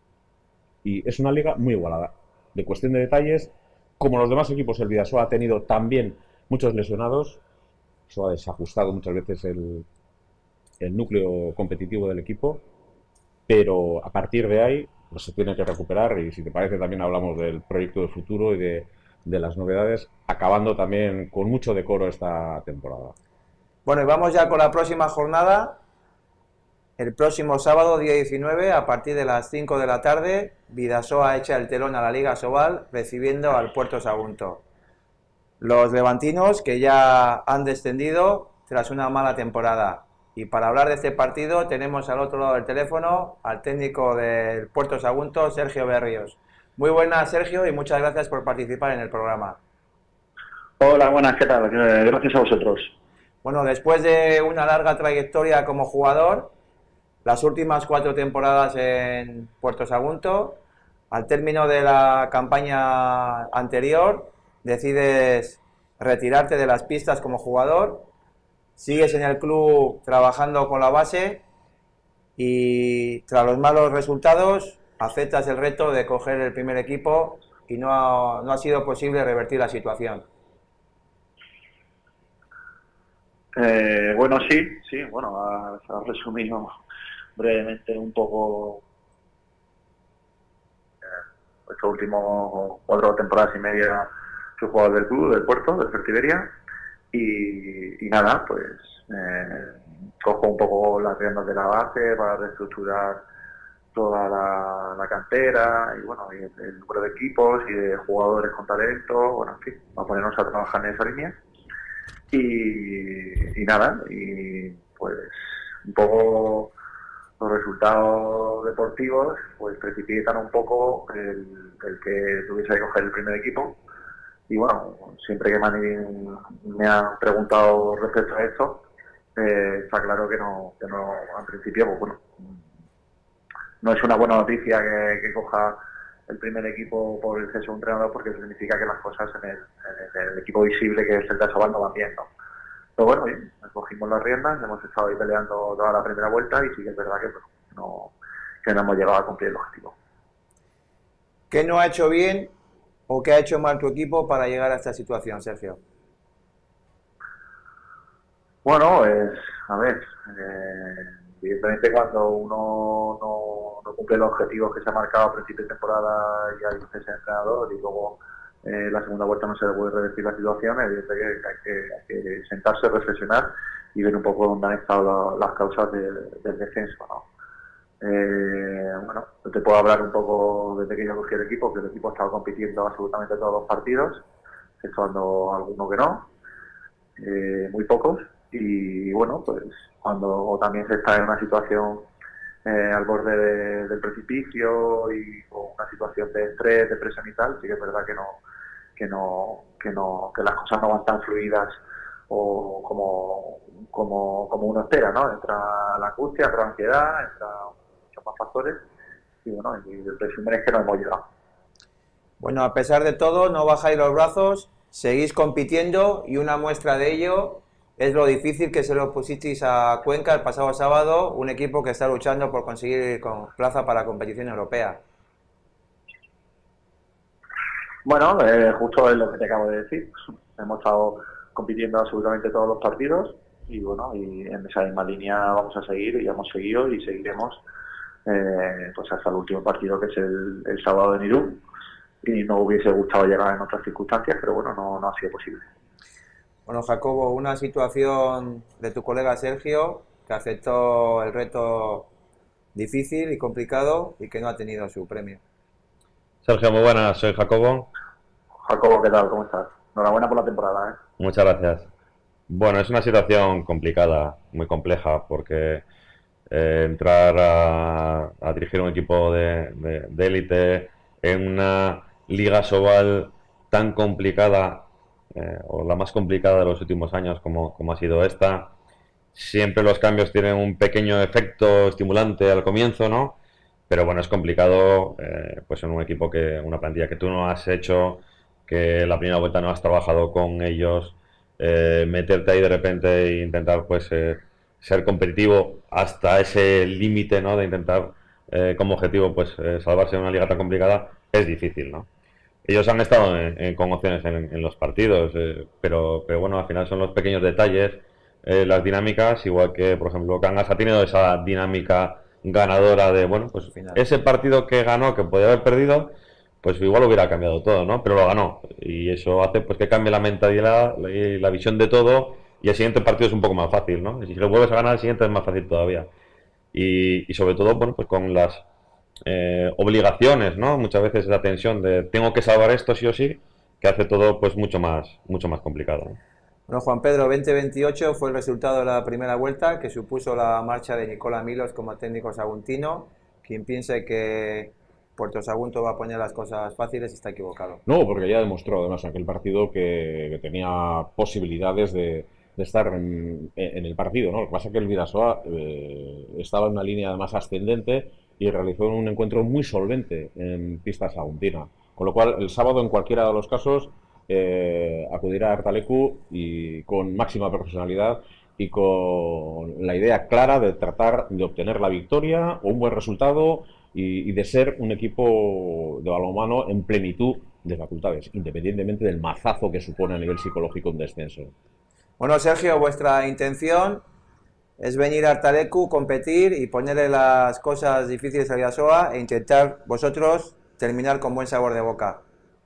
Y es una liga muy igualada. De cuestión de detalles, como los demás equipos, el Bidasoa ha tenido también muchos lesionados. Eso ha desajustado muchas veces el núcleo competitivo del equipo. Pero a partir de ahí, pues se tiene que recuperar. Y si te parece, también hablamos del proyecto de futuro y de las novedades, acabando también con mucho decoro esta temporada. Bueno, y vamos ya con la próxima jornada. El próximo sábado, día 19, a partir de las 5 de la tarde, Bidasoa echa el telón a la Liga Sobal, recibiendo al Puerto Sagunto. Los levantinos, que ya han descendido tras una mala temporada. Y para hablar de este partido, tenemos al otro lado del teléfono al técnico del Puerto Sagunto, Sergio Berríos. Muy buenas, Sergio, y muchas gracias por participar en el programa. Hola, buenas, ¿qué tal? Gracias a vosotros. Bueno, después de una larga trayectoria como jugador, las últimas 4 temporadas en Puerto Sagunto, al término de la campaña anterior, decides retirarte de las pistas como jugador, sigues en el club trabajando con la base y tras los malos resultados aceptas el reto de coger el primer equipo y no ha sido posible revertir la situación. Bueno, sí, bueno, has resumido brevemente un poco estos últimos 4 temporadas y media que he jugado del club, del Puerto, del Fertiberia, y nada, pues cojo un poco las riendas de la base para reestructurar toda la cantera y bueno, y el número de equipos y de jugadores con talento, bueno, en fin, vamos a ponernos a trabajar en esa línea. Y nada, y pues un poco los resultados deportivos pues precipitan un poco el que tuviese que coger el primer equipo. Y bueno, siempre que me han preguntado respecto a esto, está claro que no, al principio, pues bueno, no es una buena noticia que coja el primer equipo por el cese de un entrenador, porque eso significa que las cosas en el equipo visible, que es el de Asobal, no van bien, ¿no? Pero bueno, bien, cogimos las riendas, hemos estado ahí peleando toda la primera vuelta y sí que es verdad que no hemos llegado a cumplir el objetivo. ¿Qué no ha hecho bien o qué ha hecho mal tu equipo para llegar a esta situación, Sergio? Bueno, a ver, evidentemente cuando uno no cumple los objetivos que se ha marcado a principio de temporada y hay un cese de entrenador y luego la segunda vuelta no se le puede revertir la situación, evidentemente hay que sentarse, reflexionar y ver un poco dónde han estado las causas del descenso, ¿no? Bueno, yo te puedo hablar un poco desde que yo cogí el equipo, que el equipo ha estado compitiendo absolutamente todos los partidos, exceptuando algunos que no, muy pocos, y bueno, pues cuando también se está en una situación al borde del precipicio y con una situación de estrés, de presión y tal, sí que es verdad que las cosas no van tan fluidas o como uno espera, ¿no? Entra la angustia, entra la ansiedad, entra muchos más factores y bueno, y el resumen es que no hemos llegado. Bueno, a pesar de todo, no bajáis los brazos seguís compitiendo y una muestra de ello es lo difícil que se lo pusisteis a Cuenca el pasado sábado, un equipo que está luchando por conseguir plaza para la competición europea. Bueno, justo es lo que te acabo de decir. Hemos estado compitiendo absolutamente todos los partidos y bueno, y en esa misma línea vamos a seguir y hemos seguido y seguiremos pues hasta el último partido, que es el sábado en Irún. Y no hubiese gustado llegar en otras circunstancias, pero bueno, no ha sido posible. Bueno, Jacobo, una situación de tu colega Sergio, que aceptó el reto difícil y complicado y que no ha tenido su premio. Sergio, muy buenas, soy Jacobo. Jacobo, ¿qué tal? ¿Cómo estás? Enhorabuena por la temporada, ¿eh? Muchas gracias. Bueno, es una situación complicada, muy compleja, porque entrar a dirigir un equipo de élite en una Liga Sobal tan complicada, o la más complicada de los últimos años como ha sido esta, siempre los cambios tienen un pequeño efecto estimulante al comienzo, ¿no? Pero bueno, es complicado, pues en un equipo una plantilla que tú no has hecho, que la primera vuelta no has trabajado con ellos, meterte ahí de repente e intentar pues ser competitivo hasta ese límite, ¿no? De intentar como objetivo pues salvarse de una liga tan complicada es difícil, ¿no? Ellos han estado con opciones en los partidos, pero bueno, al final son los pequeños detalles, las dinámicas, igual que por ejemplo Cangas ha tenido esa dinámica ganadora de, bueno, pues ese partido que ganó, que podía haber perdido, pues igual hubiera cambiado todo, ¿no? Pero lo ganó y eso hace pues que cambie la mentalidad y la visión de todo y el siguiente partido es un poco más fácil, ¿no? Y si lo vuelves a ganar, el siguiente es más fácil todavía. Y sobre todo, bueno, pues con las obligaciones, ¿no? Muchas veces esa tensión de tengo que salvar esto sí o sí, que hace todo pues mucho más complicado, ¿no? Bueno, Juan Pedro, 2028 fue el resultado de la primera vuelta, que supuso la marcha de Nicola Milos como técnico saguntino. Quien piense que Puerto Sagunto va a poner las cosas fáciles está equivocado. No, porque ya demostró además en aquel partido que tenía posibilidades de estar en el partido, ¿no? Lo que pasa es que el Bidasoa estaba en una línea además ascendente y realizó un encuentro muy solvente en pista saguntina. Con lo cual, el sábado, en cualquiera de los casos, acudirá a Artalecu y con máxima profesionalidad y con la idea clara de tratar de obtener la victoria o un buen resultado y de ser un equipo de balonmano en plenitud de facultades, independientemente del mazazo que supone a nivel psicológico un descenso. Bueno, Sergio, vuestra intención es venir a Artalecu, competir y ponerle las cosas difíciles al Bidasoa e intentar vosotros terminar con buen sabor de boca.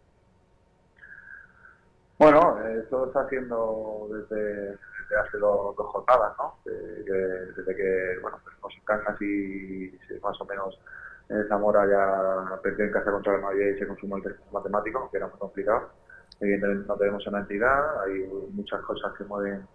Bueno, eso está haciendo desde hace dos jornadas, ¿no? Desde que, bueno, pues con Cangas y más o menos Zamora ya perdió en casa contra el Madrid y se consumó el test matemático, que era muy complicado. Evidentemente no tenemos una entidad, hay muchas cosas que mueven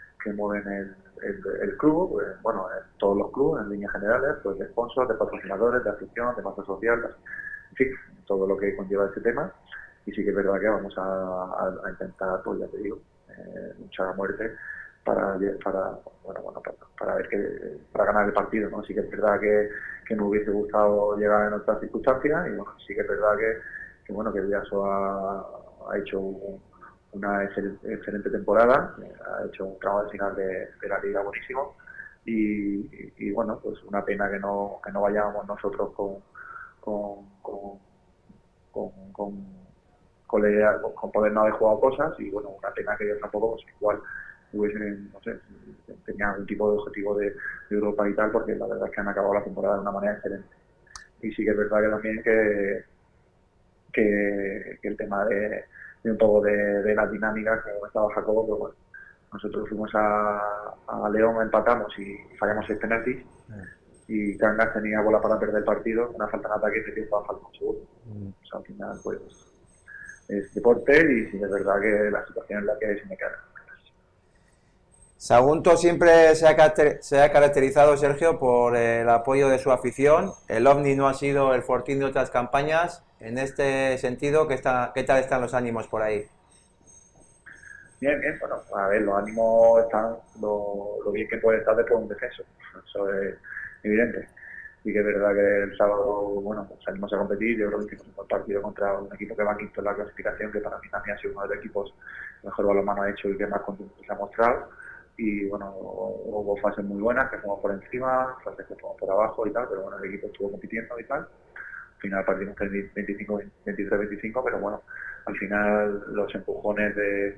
el club, bueno, todos los clubes en líneas generales, pues de sponsors, de patrocinadores, de afición, de masa social, en fin, todo lo que conlleva ese tema. Y sí que es verdad que vamos a intentar, pues ya te digo, luchar a muerte para ganar el partido, ¿no? Sí que es verdad que me hubiese gustado llegar en otras circunstancias y bueno, sí que es verdad que bueno, que el Bidasoa ha hecho una excelente temporada, ha hecho un tramo de final de la liga buenísimo y bueno, pues una pena que no vayamos nosotros con poder no haber jugado cosas y bueno, una pena que ellos tampoco pues igual hubiesen, no sé, tenían algún tipo de objetivo de Europa y tal, porque la verdad es que han acabado la temporada de una manera excelente. Y sí que es verdad que también que el tema de un poco de las dinámicas, como estaba Jacobo, pues bueno, nosotros fuimos a León, empatamos y fallamos 6 penaltis. Y Cangas tenía bola para perder el partido, una falta en ataque y se estaba faltando un segundo. O sea, al final, pues, es deporte y sí es verdad que la situación es la que se me queda. Sagunto siempre se ha caracterizado, Sergio, por el apoyo de su afición. El OVNI no ha sido el fortín de otras campañas. En este sentido, ¿qué tal están los ánimos por ahí? Bien, bueno, a ver, los ánimos están lo bien que puede estar después de un descenso. Eso es evidente. Sí que es verdad que el sábado, bueno, salimos a competir. Yo creo que hicimos un buen partido contra un equipo que va quinto en la clasificación, que para mí también ha sido uno de los equipos que mejor balonmano ha hecho y que más contundencia se ha mostrado. Y bueno, hubo fases muy buenas, que fuimos por encima, fases que fuimos por abajo y tal, pero bueno, el equipo estuvo compitiendo y tal. Al final partimos 23-25, pero bueno, al final los empujones de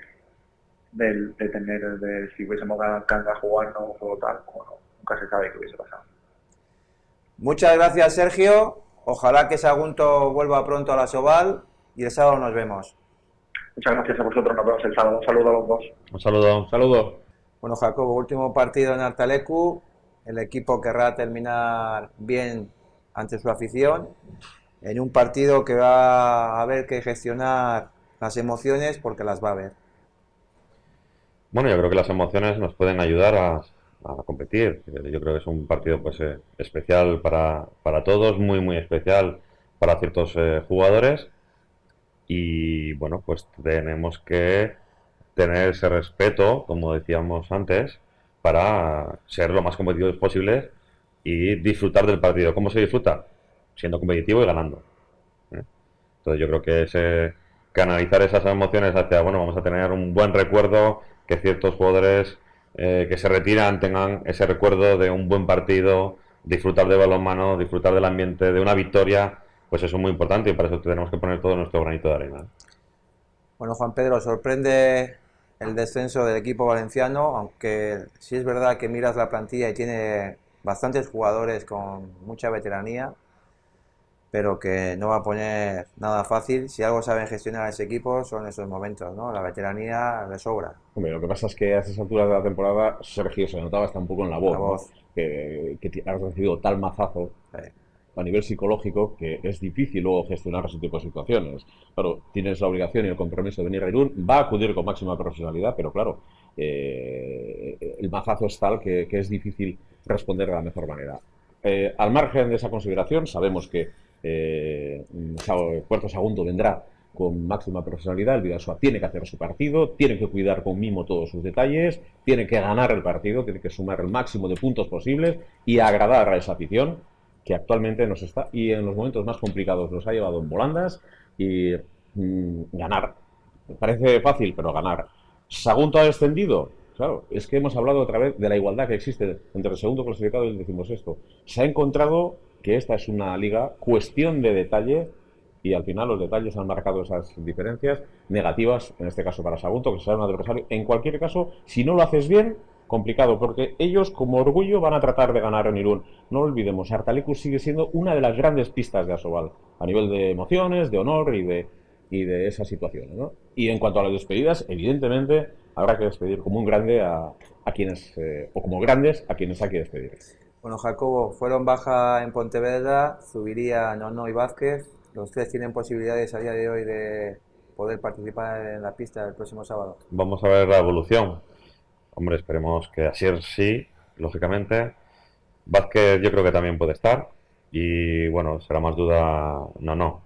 tener, si hubiésemos ganado a jugar, no o tal, bueno, nunca se sabe qué hubiese pasado. Muchas gracias, Sergio. Ojalá que Sagunto vuelva pronto a la Soval y el sábado nos vemos. Muchas gracias a vosotros, nos vemos el sábado. Un saludo a los dos. Un saludo. Un saludo. Bueno, Jacobo, último partido en Artalecu. El equipo querrá terminar bien ante su afición en un partido que va a haber que gestionar las emociones porque las va a haber. Bueno, yo creo que las emociones nos pueden ayudar a competir. Yo creo que es un partido pues especial para todos, muy especial para ciertos jugadores y bueno, pues tenemos que tener ese respeto, como decíamos antes, para ser lo más competitivos posibles y disfrutar del partido. ¿Cómo se disfruta? Siendo competitivo y ganando. Entonces yo creo que es canalizar esas emociones hacia, bueno, vamos a tener un buen recuerdo, que ciertos jugadores que se retiran tengan ese recuerdo de un buen partido, disfrutar de balonmano, disfrutar del ambiente, de una victoria, pues eso es muy importante y para eso tenemos que poner todo nuestro granito de arena. Bueno, Juan Pedro, sorprende el descenso del equipo valenciano, aunque sí es verdad que miras la plantilla y tiene bastantes jugadores con mucha veteranía, pero que no va a poner nada fácil. Si algo saben gestionar ese equipo son esos momentos, ¿no? La veteranía le sobra. Hombre, lo que pasa es que a esas alturas de la temporada, Sergio, se notaba hasta un poco en la voz, ¿no? Que has recibido tal mazazo a nivel psicológico que es difícil luego gestionar ese tipo de situaciones. Claro, tienes la obligación y el compromiso de venir a Irún, va a acudir con máxima profesionalidad, pero claro, el mazazo es tal que es difícil responder de la mejor manera. Al margen de esa consideración, sabemos que Puerto Sagunto vendrá con máxima profesionalidad. El Bidasoa tiene que hacer su partido, tiene que cuidar con mimo todos sus detalles, tiene que ganar el partido, tiene que sumar el máximo de puntos posibles y agradar a esa afición que actualmente nos está y en los momentos más complicados nos ha llevado en volandas y ganar. Me parece fácil, pero ganar. ¿Sagunto ha descendido? Claro, es que hemos hablado otra vez de la igualdad que existe entre el segundo clasificado y el decimosexto. Se ha encontrado que esta es una liga cuestión de detalle y al final los detalles han marcado esas diferencias negativas, en este caso para Sagunto, que será un adversario. En cualquier caso, si no lo haces bien, complicado, porque ellos como orgullo van a tratar de ganar en Irún. No lo olvidemos, Artalecu sigue siendo una de las grandes pistas de Asobal, a nivel de emociones, de honor y de esas situaciones, ¿no? Y en cuanto a las despedidas, evidentemente habrá que despedir como un grande a quienes, o como grandes a quienes hay que despedir. Bueno, Jacobo, fueron baja en Pontevedra, Zubiría, Nono y Vázquez. Los tres tienen posibilidades a día de hoy de poder participar en la pista el próximo sábado. Vamos a ver la evolución. Hombre, esperemos que así sí, lógicamente. Vázquez yo creo que también puede estar. Y bueno, será más duda no.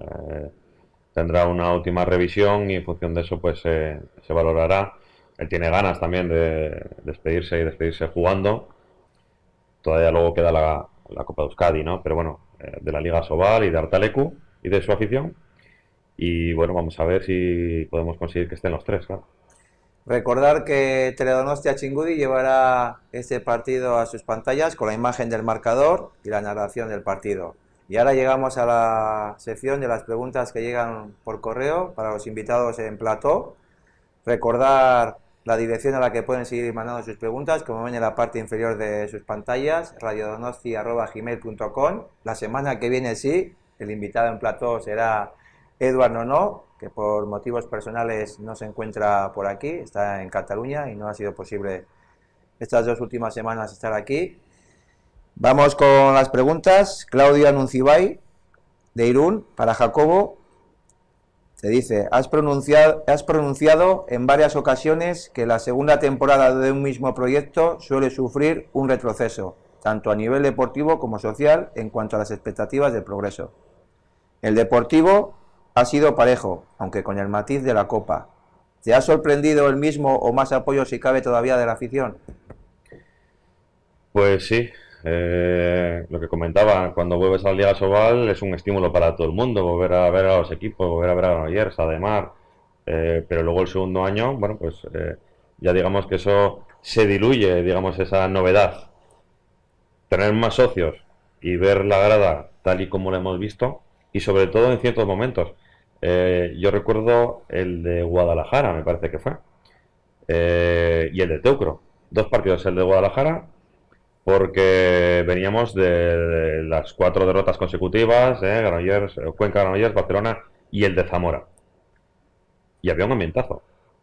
Tendrá una última revisión y en función de eso pues se valorará. Él tiene ganas también de despedirse y despedirse jugando. Todavía luego queda la Copa de Euskadi, ¿no? Pero bueno, de la Liga Asobal y de Artalecu y de su afición. Y bueno, vamos a ver si podemos conseguir que estén los tres, claro. Recordar que Teledonostia Chingudi llevará este partido a sus pantallas con la imagen del marcador y la narración del partido. Y ahora llegamos a la sección de las preguntas que llegan por correo para los invitados en plató. Recordar la dirección a la que pueden seguir mandando sus preguntas, como ven en la parte inferior de sus pantallas, radiodonosti@gmail.com. La semana que viene sí, el invitado en plató será Eduard Nono, que por motivos personales no se encuentra por aquí, está en Cataluña y no ha sido posible estas 2 últimas semanas estar aquí. Vamos con las preguntas. Claudio Anuncibay, de Irún, para Jacobo. Te dice, has pronunciado en varias ocasiones que la segunda temporada de un mismo proyecto suele sufrir un retroceso, tanto a nivel deportivo como social, en cuanto a las expectativas del progreso. El deportivo ha sido parejo, aunque con el matiz de la Copa. ¿Te ha sorprendido el mismo o más apoyo, si cabe, todavía de la afición? Pues sí, Lo que comentaba, cuando vuelves a la Liga Sobal es un estímulo para todo el mundo, volver a ver a los equipos, volver a ver a Granollers, a Ademar, pero luego el segundo año, bueno, pues ya digamos que eso se diluye, digamos, esa novedad. Tener más socios y ver la grada tal y como la hemos visto, y sobre todo en ciertos momentos. Yo recuerdo el de Guadalajara, me parece que fue, y el de Teucro. 2 partidos, el de Guadalajara, porque veníamos de las 4 derrotas consecutivas, Granollers, Cuenca, Granollers, Barcelona y el de Zamora. Y había un ambientazo.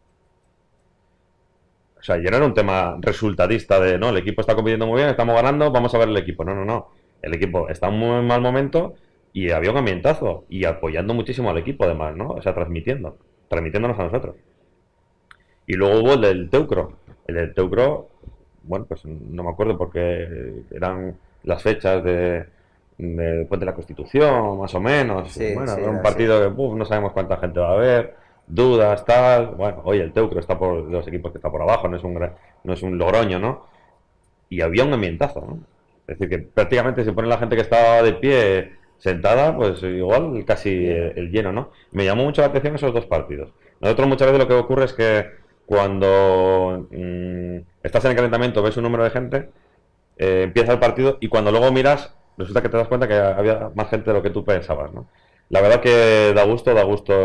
O sea, ya no era un tema resultadista de, no, el equipo está compitiendo muy bien, estamos ganando, vamos a ver el equipo. No, no, no. El equipo está en un muy mal momento y había un ambientazo y apoyando muchísimo al equipo además, ¿no? O sea, transmitiéndonos a nosotros. Y luego hubo el del Teucro. El del Teucro, bueno, pues no me acuerdo porque eran las fechas de después de la Constitución, más o menos. Sí, Bueno, sí, era un sí. partido que no sabemos cuánta gente va a haber, dudas, tal. Bueno, oye, el Teucro está por los equipos que está por abajo, no es un Logroño, ¿no? Y había un ambientazo, ¿no? Es decir, que prácticamente se pone la gente que estaba de pie sentada, pues igual casi el lleno, ¿no? Me llamó mucho la atención esos 2 partidos. Nosotros muchas veces lo que ocurre es que cuando estás en el calentamiento, ves un número de gente, empieza el partido y cuando luego miras, resulta que te das cuenta que había más gente de lo que tú pensabas, ¿no? La verdad que da gusto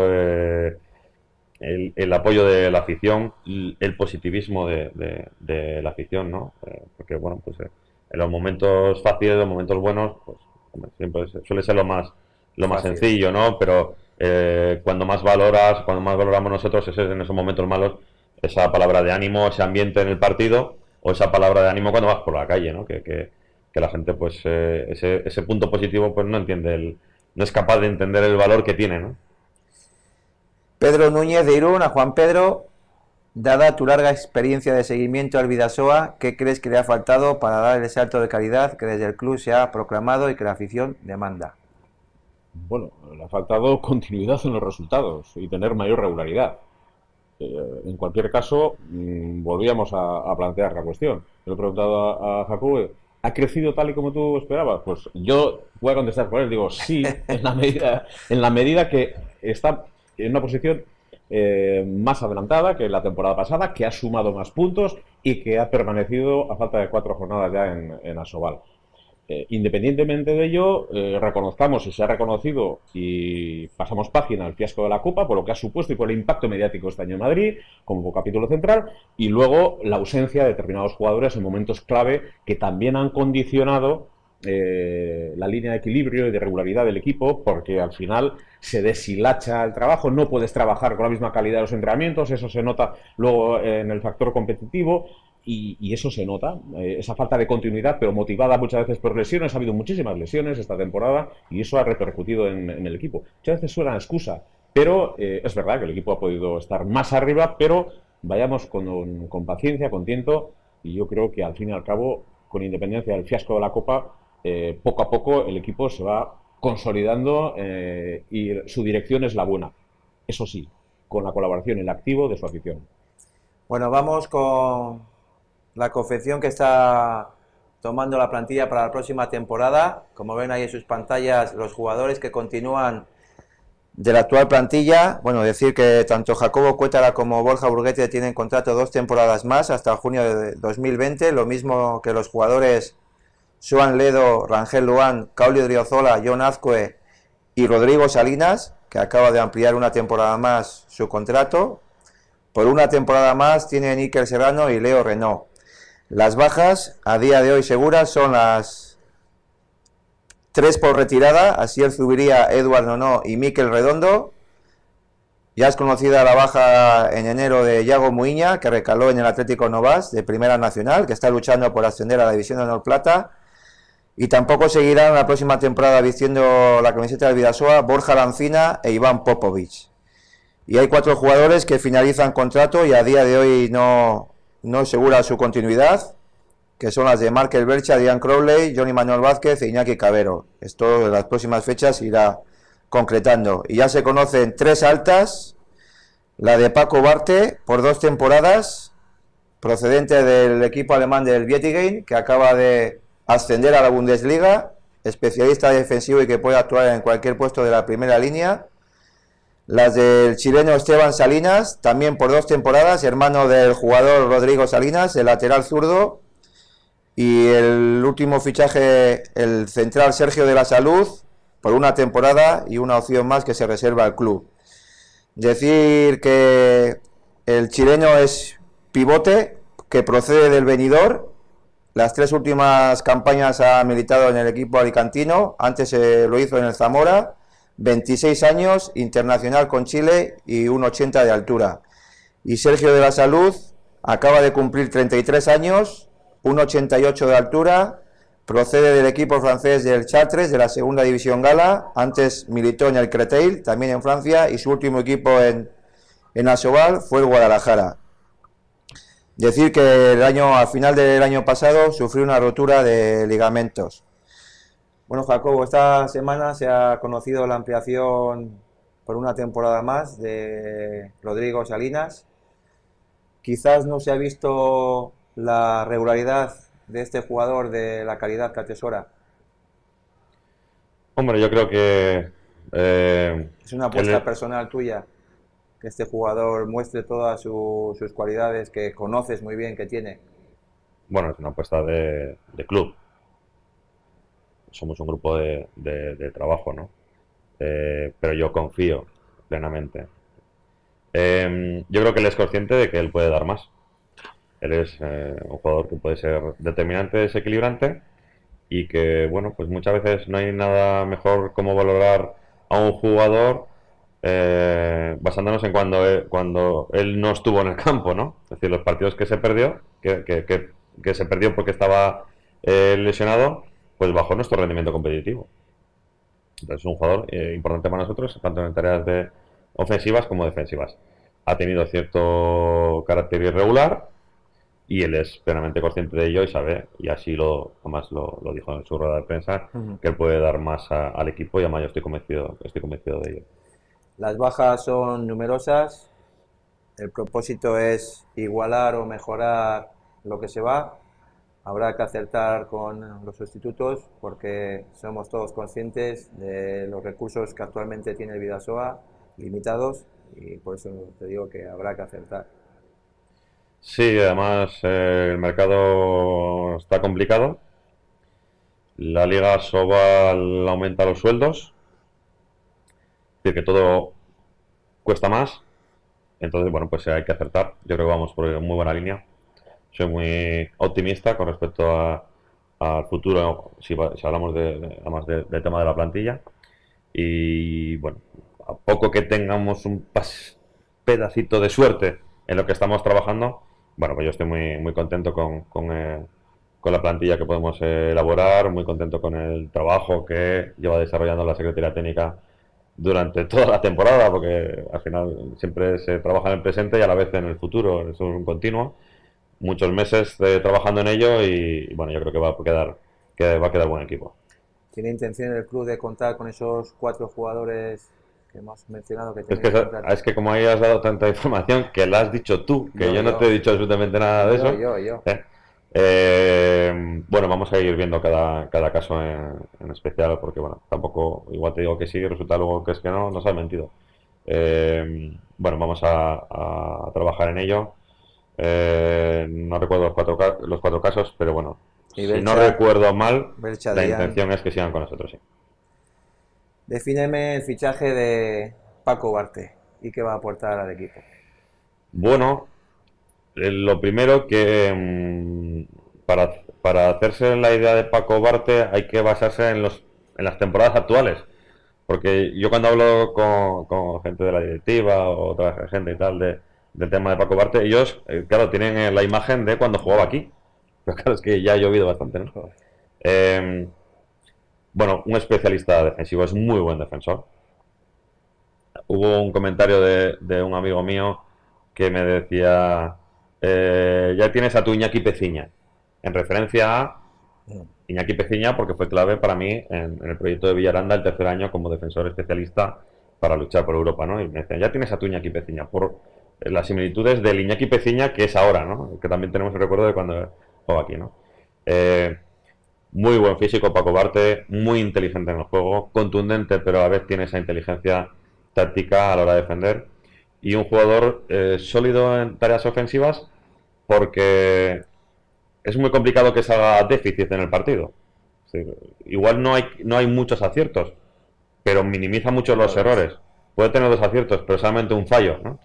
el apoyo de la afición y el positivismo de la afición, ¿no? Porque, bueno, pues en los momentos fáciles, los momentos buenos, pues hombre, siempre suele ser lo más Fácil. sencillo, ¿no? Pero cuando más valoramos nosotros es en esos momentos malos, esa palabra de ánimo, ese ambiente en el partido, o esa palabra de ánimo cuando vas por la calle, ¿no? Que la gente, pues, ese punto positivo, pues no entiende, no es capaz de entender el valor que tiene, ¿no? Pedro Núñez de Irún, a Juan Pedro, dada tu larga experiencia de seguimiento al Bidasoa, ¿qué crees que le ha faltado para dar el salto de calidad que desde el club se ha proclamado y que la afición demanda? Bueno, le ha faltado continuidad en los resultados y tener mayor regularidad. En cualquier caso, volvíamos a plantear la cuestión. Le he preguntado a Jacob, ¿ha crecido tal y como tú esperabas? Pues yo voy a contestar por él, digo, sí, en la medida que está en una posición más adelantada que la temporada pasada, que ha sumado más puntos y que ha permanecido a falta de 4 jornadas ya en Asobal. Independientemente de ello, reconozcamos y se ha reconocido y pasamos página al fiasco de la Copa por lo que ha supuesto y por el impacto mediático este año en Madrid como capítulo central, y luego la ausencia de determinados jugadores en momentos clave que también han condicionado la línea de equilibrio y de regularidad del equipo, porque al final se deshilacha el trabajo, no puedes trabajar con la misma calidad de los entrenamientos, eso se nota luego en el factor competitivo. Y eso se nota, esa falta de continuidad, pero motivada muchas veces por lesiones. Ha habido muchísimas lesiones esta temporada y eso ha repercutido en el equipo. Muchas veces suena excusa, pero es verdad que el equipo ha podido estar más arriba, pero vayamos con paciencia, con tiento, y yo creo que al fin y al cabo, con independencia del fiasco de la Copa, poco a poco el equipo se va consolidando y su dirección es la buena. Eso sí, con la colaboración y el activo de su afición. Bueno, vamos con la confección que está tomando la plantilla para la próxima temporada. Como ven ahí en sus pantallas, los jugadores que continúan de la actual plantilla. Bueno, decir que tanto Jacobo Cuétara como Borja Burguete tienen contrato 2 temporadas más hasta junio de 2020, lo mismo que los jugadores Joan Ledo, Rangel Luán, Caulio Driozola, John Azcue y Rodrigo Salinas, que acaba de ampliar una temporada más su contrato. Por una temporada más tienen Iker Serrano y Leo Renault. Las bajas a día de hoy seguras son las 3 por retirada: Asier Zubiría, Eduard Nonó y Mikel Redondo. Ya es conocida la baja en enero de Yago Muiña, que recaló en el Atlético Novas de Primera Nacional, que está luchando por ascender a la División de Honor Plata. Y tampoco seguirán la próxima temporada vistiendo la camiseta del Bidasoa Borja Lancina e Iván Popovic. Y hay 4 jugadores que finalizan contrato y a día de hoy no asegura su continuidad, que son las de Markel Bercha, Dian Crowley, Johnny Manuel Vázquez e Iñaki Cabero. Esto en las próximas fechas irá concretando. Y ya se conocen 3 altas: la de Paco Barte por 2 temporadas, procedente del equipo alemán del Bietigheim, que acaba de ascender a la Bundesliga, especialista defensivo y que puede actuar en cualquier puesto de la primera línea. Las del chileno Esteban Salinas, también por 2 temporadas, hermano del jugador Rodrigo Salinas, el lateral zurdo. Y el último fichaje, el central Sergio de la Salud, por 1 temporada y una opción más que se reserva al club. Decir que el chileno es pivote, que procede del Benidorm. Las 3 últimas campañas ha militado en el equipo alicantino, antes lo hizo en el Zamora. 26 años, internacional con Chile y 1,80 de altura. Y Sergio de la Salud acaba de cumplir 33 años, 1,88 de altura, procede del equipo francés del Chartres, de la segunda división gala, antes militó en el Créteil, también en Francia, y su último equipo en Asobal fue el Guadalajara. Decir que al final del año pasado sufrió una rotura de ligamentos. Bueno, Jacobo, esta semana se ha conocido la ampliación por 1 temporada más de Rodrigo Salinas. Quizás no se ha visto la regularidad de este jugador, de la calidad que atesora. Hombre, yo creo que... Es una apuesta personal tuya, que este jugador muestre todas sus cualidades que conoces muy bien que tiene. Bueno, es una apuesta de club. Somos un grupo de trabajo, ¿no? Pero yo confío plenamente. Yo creo que él es consciente de que él puede dar más. Él es un jugador que puede ser determinante, desequilibrante, y que, bueno, pues muchas veces no hay nada mejor como valorar a un jugador basándonos en cuando él no estuvo en el campo, ¿no? Es decir, los partidos que se perdió, que se perdió porque estaba lesionado, pues bajó nuestro rendimiento competitivo. Entonces es un jugador importante para nosotros, tanto en tareas ofensivas como defensivas. Ha tenido cierto carácter irregular y él es plenamente consciente de ello y sabe, y así además lo dijo en su rueda de prensa, que él puede dar más al equipo, y además yo estoy convencido de ello. Las bajas son numerosas, el propósito es igualar o mejorar lo que se va. Habrá que acertar con los sustitutos porque somos todos conscientes de los recursos que actualmente tiene el Bidasoa, limitados, y por eso te digo que habrá que acertar. Sí, además el mercado está complicado. La Liga Sobal aumenta los sueldos, es decir, que todo cuesta más. Entonces, bueno, pues hay que acertar. Yo creo que vamos por muy buena línea. Soy muy optimista con respecto al futuro, si hablamos además del tema de la plantilla. Y bueno, a poco que tengamos un pedacito de suerte en lo que estamos trabajando, bueno, pues yo estoy muy contento con la plantilla que podemos elaborar, muy contento con el trabajo que lleva desarrollando la Secretaría Técnica durante toda la temporada, porque al final siempre se trabaja en el presente y a la vez en el futuro, es un continuo. Muchos meses trabajando en ello y bueno, yo creo que va a quedar buen equipo. ¿Tiene intención el club de contar con esos 4 jugadores que hemos mencionado? Es que como ahí has dado tanta información que la has dicho tú, que yo no te he dicho absolutamente nada de eso. Yo. Bueno, vamos a ir viendo cada caso en especial, porque bueno, tampoco, igual te digo que sí, resulta luego que es que no, nos has mentido. Bueno, vamos a trabajar en ello. No recuerdo los 4 casos, pero bueno, si no recuerdo mal, la intención es que sigan con nosotros, sí. Defíneme el fichaje de Paco Ugarte y qué va a aportar al equipo. Bueno, lo primero que para hacerse la idea de Paco Ugarte hay que basarse en las temporadas actuales, porque yo cuando hablo con gente de la directiva o otra gente y tal del tema de Paco Ugarte, ellos, claro, tienen la imagen de cuando jugaba aquí, pero claro, es que ya ha llovido bastante, ¿no? Bueno, un especialista defensivo, es muy buen defensor. Hubo un comentario de un amigo mío que me decía, ya tienes a tu Iñaki Peciña, en referencia a Iñaki Peciña, porque fue clave para mí en el proyecto de Villaranda el tercer año como defensor especialista para luchar por Europa, ¿no? Y me decían, ya tienes a tu Iñaki Peciña, por las similitudes del Iñaki Peciña que es ahora, ¿no? Que también tenemos el recuerdo de cuando jugaba aquí, ¿no? Muy buen físico, Paco Barte, muy inteligente en el juego, contundente, pero a la vez tiene esa inteligencia táctica a la hora de defender. Y un jugador sólido en tareas ofensivas porque es muy complicado que salga déficit en el partido. Es decir, igual no hay muchos aciertos, pero minimiza mucho los errores. Puede tener dos aciertos, pero solamente un fallo, ¿no?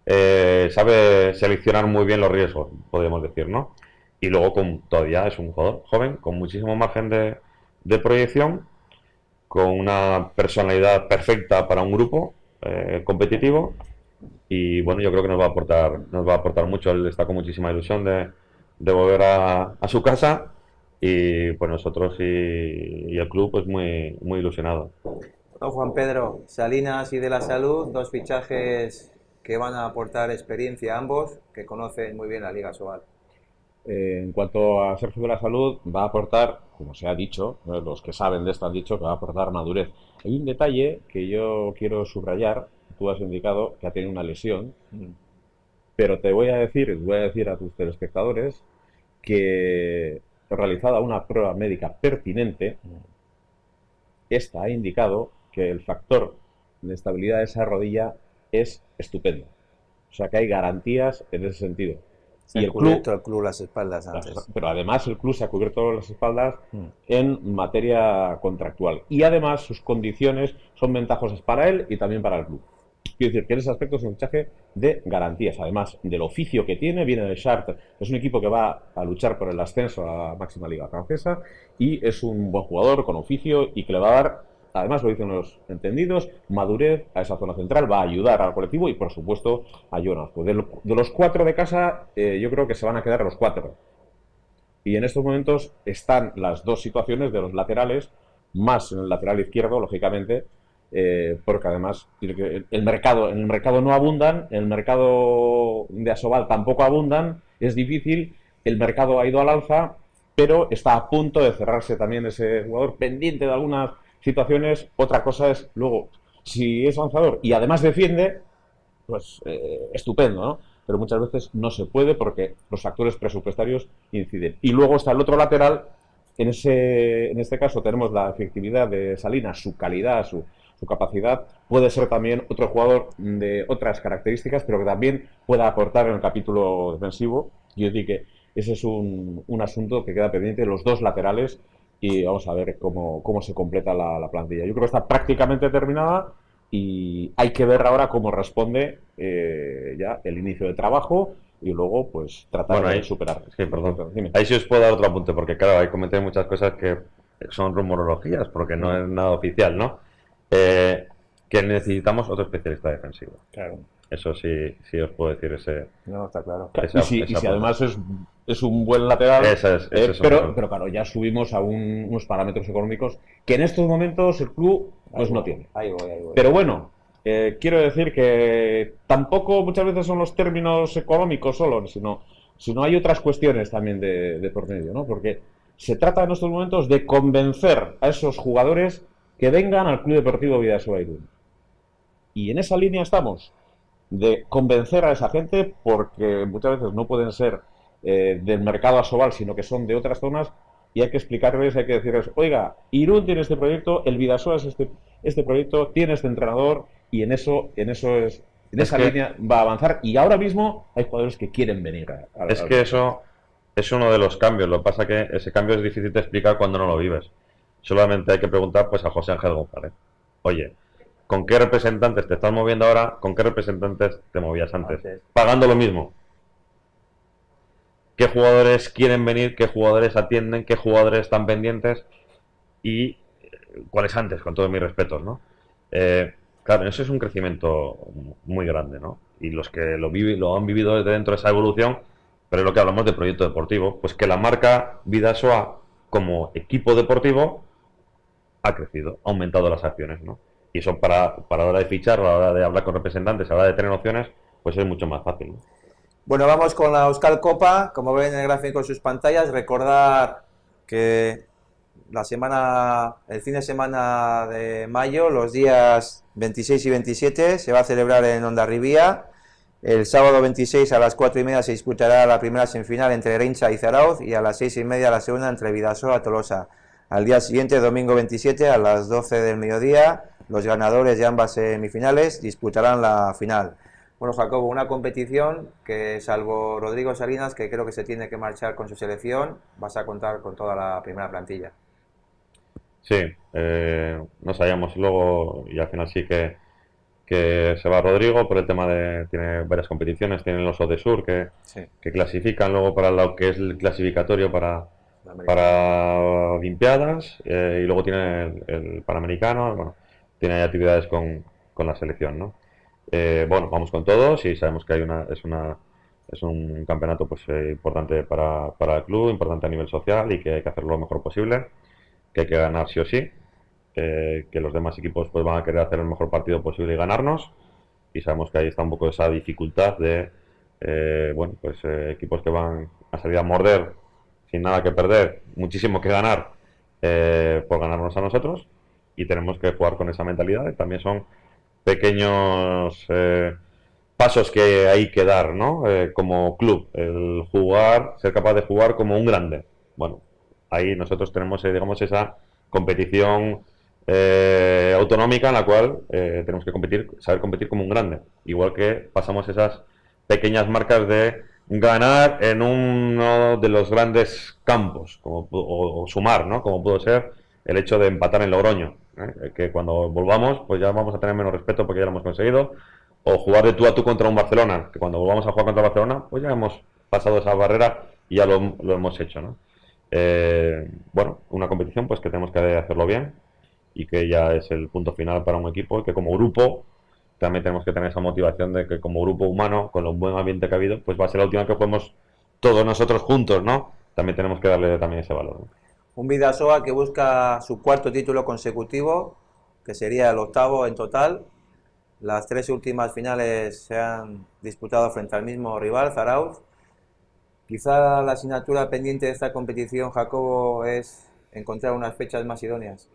Sabe seleccionar muy bien los riesgos, podríamos decir, ¿no? Y luego todavía es un jugador joven, con muchísimo margen de proyección, con una personalidad perfecta para un grupo competitivo. Y bueno, yo creo que nos va a aportar mucho. Él está con muchísima ilusión de volver a su casa. Y pues nosotros y el club pues muy ilusionado. Don Juan Pedro, Salinas y De la Salud, dos fichajes que van a aportar experiencia a ambos, que conocen muy bien la Liga Sobal. En cuanto a Sergio de la Salud, va a aportar, como se ha dicho, los que saben de esto han dicho que va a aportar madurez. Hay un detalle que yo quiero subrayar. Tú has indicado que ha tenido una lesión, pero te voy a decir a tus telespectadores que realizada una prueba médica pertinente, esta ha indicado que el factor de estabilidad de esa rodilla es estupendo. O sea que hay garantías en ese sentido. Se ha cubierto el club las espaldas antes. Pero además el club se ha cubierto las espaldas en materia contractual. Y además sus condiciones son ventajosas para él y también para el club. Quiero decir que en ese aspecto es un fichaje de garantías. Además del oficio que tiene, viene de Chartres. Es un equipo que va a luchar por el ascenso a la máxima liga francesa y es un buen jugador con oficio y que le va a dar, además lo dicen los entendidos, madurez a esa zona central, va a ayudar al colectivo y por supuesto a Jonas. Pues de los cuatro de casa, yo creo que se van a quedar los cuatro. Y en estos momentos están las dos situaciones de los laterales, más en el lateral izquierdo, lógicamente, porque además en el mercado no abundan, en el mercado de Asobal tampoco abundan, es difícil, el mercado ha ido al alza, pero está a punto de cerrarse también ese jugador, pendiente de algunas situaciones. Otra cosa es luego, si es lanzador y además defiende, pues estupendo, ¿no? Pero muchas veces no se puede porque los factores presupuestarios inciden. Y luego está el otro lateral. En este caso tenemos la efectividad de Salinas, su calidad, su capacidad. Puede ser también otro jugador de otras características, pero que también pueda aportar en el capítulo defensivo. Yo digo que ese es un asunto que queda pendiente, los dos laterales, y vamos a ver cómo se completa la plantilla. Yo creo que está prácticamente terminada y hay que ver ahora cómo responde ya el inicio de trabajo y luego pues tratar de superar. Sí, perdón. Ahí sí os puedo dar otro apunte, porque claro, ahí comenté muchas cosas que son rumorologías, porque no es nada oficial, ¿no? Que necesitamos otro especialista defensivo. Claro. Eso sí os puedo decir ese. No, está claro. Y si además es un buen lateral, pero claro, ya subimos a unos parámetros económicos que en estos momentos el club pues no tiene. Ahí voy. Pero bueno, quiero decir que tampoco muchas veces son los términos económicos solo, sino hay otras cuestiones también de por medio, ¿no? Porque se trata en estos momentos de convencer a esos jugadores que vengan al Club Deportivo Bidasoa Irún. Y en esa línea estamos, de convencer a esa gente, porque muchas veces no pueden ser del mercado asobal, sino que son de otras zonas, y hay que explicarles, hay que decirles, oiga, Irún tiene este proyecto, el Bidasoa es este proyecto, tiene este entrenador, y en esa línea va a avanzar, y ahora mismo hay jugadores que quieren venir que eso es uno de los cambios. Lo que pasa que ese cambio es difícil de explicar cuando no lo vives. Solamente hay que preguntar pues a José Ángel González. Oye, ¿con qué representantes te estás moviendo ahora? ¿Con qué representantes te movías antes? Pagando lo mismo. ¿Qué jugadores quieren venir? ¿Qué jugadores atienden? ¿Qué jugadores están pendientes? Y cuáles antes, con todos mis respetos, ¿no? Claro, eso es un crecimiento muy grande, ¿no? Y los que lo han vivido desde dentro de esa evolución, pero es lo que hablamos de proyecto deportivo, pues que la marca Bidasoa como equipo deportivo ha crecido, ha aumentado las acciones, ¿no? Y eso para la hora de fichar, a la hora de hablar con representantes, a la hora de tener opciones, pues es mucho más fácil, ¿no? Bueno, vamos con la Euskal Copa. Como ven en el gráfico en sus pantallas, recordar que el fin de semana de mayo, los días 26 y 27, se va a celebrar en Hondarribía El sábado 26 a las 4:30 se disputará la primera semifinal entre Reincha y Zarauz, y a las 6:30 la segunda entre Vidasoa y Tolosa. Al día siguiente, domingo 27, a las 12 del mediodía, los ganadores de ambas semifinales disputarán la final. Bueno, Jacobo, una competición que, salvo Rodrigo Salinas, que creo que se tiene que marchar con su selección, vas a contar con toda la primera plantilla. Sí, no sabíamos luego, y al final sí que se va Rodrigo por el tema de... Tiene varias competiciones, tienen los ODESUR Sí. que clasifican luego para lo que es el clasificatorio para Olimpiadas, y luego tiene el Panamericano, bueno, tiene actividades con la selección, ¿no? Bueno, vamos con todos y sabemos que es un campeonato pues importante para el club, importante a nivel social, y que hay que hacerlo lo mejor posible, que hay que ganar sí o sí, que los demás equipos pues van a querer hacer el mejor partido posible y ganarnos, y sabemos que ahí está un poco esa dificultad de bueno, pues equipos que van a salir a morder sin nada que perder, muchísimo que ganar, por ganarnos a nosotros, y tenemos que jugar con esa mentalidad. También son pequeños pasos que hay que dar, ¿no? Como club, el jugar, ser capaz de jugar como un grande. Bueno, ahí nosotros tenemos, digamos, esa competición autonómica en la cual tenemos que saber competir como un grande. Igual que pasamos esas pequeñas marcas de ganar en uno de los grandes campos, o sumar, ¿no? Como pudo ser el hecho de empatar en Logroño, que cuando volvamos pues ya vamos a tener menos respeto porque ya lo hemos conseguido, o jugar de tú a tú contra un Barcelona, que cuando volvamos a jugar contra Barcelona pues ya hemos pasado esa barrera y ya lo hemos hecho, ¿no? Bueno, una competición pues que tenemos que hacerlo bien, y que ya es el punto final para un equipo, que como grupo también tenemos que tener esa motivación de que como grupo humano, con el buen ambiente que ha habido, pues va a ser la última que juguemos todos nosotros juntos, ¿no? También tenemos que darle también ese valor, ¿no? Un Vidasoa que busca su cuarto título consecutivo, que sería el octavo en total. Las 3 últimas finales se han disputado frente al mismo rival, Zarauz. Quizá la asignatura pendiente de esta competición, Jacobo, es encontrar unas fechas más idóneas.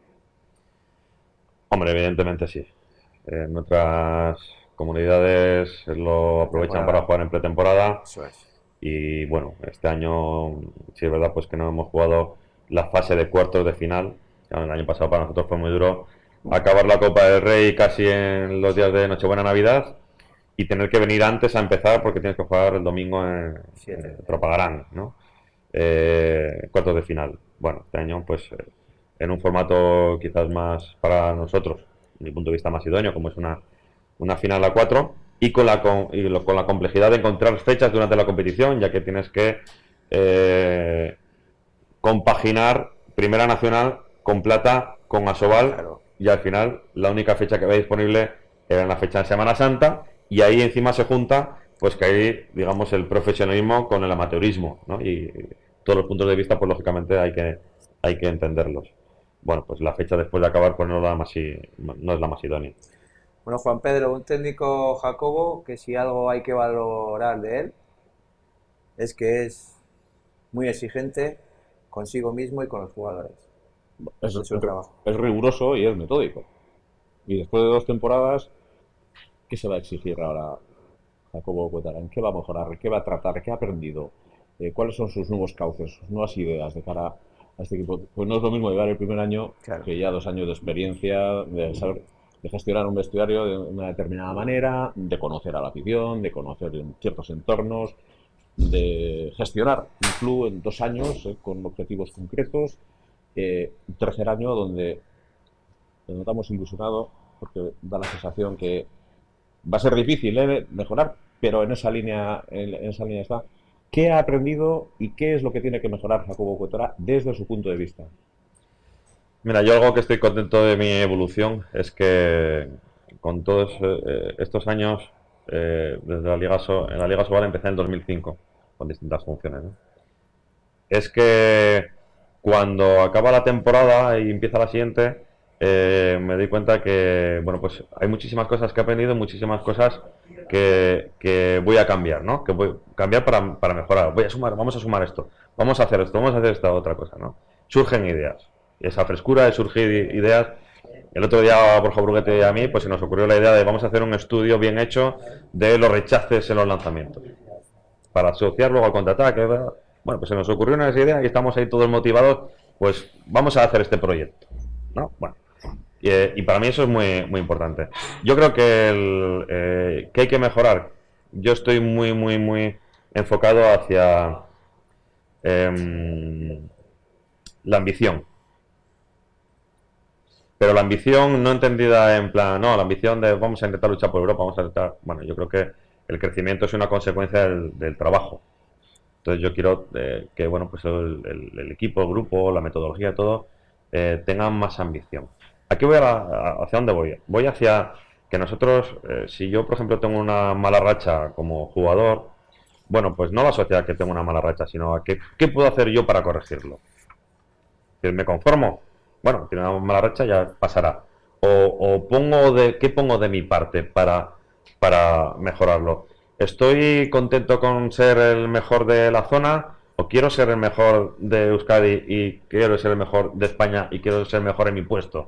Hombre, evidentemente sí. Nuestras comunidades lo aprovechan para jugar en pretemporada. Eso es. Y bueno, este año sí es verdad pues que no hemos jugado la fase de cuartos de final. El año pasado para nosotros fue muy duro acabar la Copa del Rey casi en los días de Nochebuena, Navidad, y tener que venir antes a empezar porque tienes que jugar el domingo en Tropagaran, ¿no? Cuartos de final. Bueno, este año pues en un formato quizás más para nosotros, desde mi punto de vista más idóneo, como es una final a 4, y con la complejidad de encontrar fechas durante la competición, ya que tienes que compaginar Primera Nacional con Plata, con Asobal, Claro. y al final la única fecha que había disponible era en la fecha de Semana Santa, y ahí encima se junta pues que hay, digamos, el profesionalismo con el amateurismo, ¿no? Y todos los puntos de vista pues lógicamente hay que entenderlos. Bueno, pues la fecha después de acabar pues no es la más idónea. Bueno, Juan Pedro, un técnico, Jacobo, que si algo hay que valorar de él es que es muy exigente consigo mismo y con los jugadores. Es su trabajo. Es riguroso y es metódico. Y después de 2 temporadas, ¿qué se va a exigir ahora Jacobo Cuétara? ¿En qué va a mejorar? ¿Qué va a tratar? ¿Qué ha aprendido? ¿Cuáles son sus nuevos cauces, sus nuevas ideas de cara a este equipo? Pues no es lo mismo llevar el primer año Claro. que ya 2 años de experiencia, de saber, de gestionar un vestuario de una determinada manera, de conocer a la afición, de conocer ciertos entornos, de gestionar un club en 2 años con objetivos concretos. Un tercer año donde nos notamos ilusionados porque da la sensación que va a ser difícil mejorar, pero en esa línea está. ¿Qué ha aprendido y qué es lo que tiene que mejorar Jacobo Cuétara desde su punto de vista? Mira, yo algo que estoy contento de mi evolución es que con todos estos años, desde en la Liga Sobal empecé en el 2005 con distintas funciones, ¿no? Es que cuando acaba la temporada y empieza la siguiente, me doy cuenta que, bueno, pues hay muchísimas cosas que he aprendido, muchísimas cosas que voy a cambiar, ¿no? Que voy a cambiar para mejorar. Vamos a sumar esto, vamos a hacer esto, vamos a hacer esta otra cosa, ¿no? Surgen ideas. Esa frescura de surgir ideas El otro día a Borja Bruguete y a mí pues se nos ocurrió la idea de vamos a hacer un estudio bien hecho de los rechaces en los lanzamientos para asociar luego al contraataque. Bueno, pues se nos ocurrió una idea y estamos ahí todos motivados, pues vamos a hacer este proyecto, ¿no? Bueno, y para mí eso es muy, muy importante. Yo creo que hay que mejorar. Yo estoy muy enfocado hacia la ambición. Pero la ambición no entendida en plan, no, la ambición de vamos a intentar luchar por Europa, vamos a intentar... Bueno, yo creo que el crecimiento es una consecuencia del trabajo. Entonces yo quiero que, bueno, pues el equipo, el grupo, la metodología, todo, tengan más ambición. Aquí voy ¿hacia dónde voy? Voy hacia que nosotros, si yo, por ejemplo, tengo una mala racha como jugador, bueno, pues no la sociedad que tengo una mala racha, sino a qué puedo hacer yo para corregirlo. ¿Me conformo? Bueno, tiene una mala racha, ya pasará. O ¿qué pongo de mi parte para mejorarlo? ¿Estoy contento con ser el mejor de la zona? ¿O quiero ser el mejor de Euskadi y quiero ser el mejor de España y quiero ser mejor en mi puesto?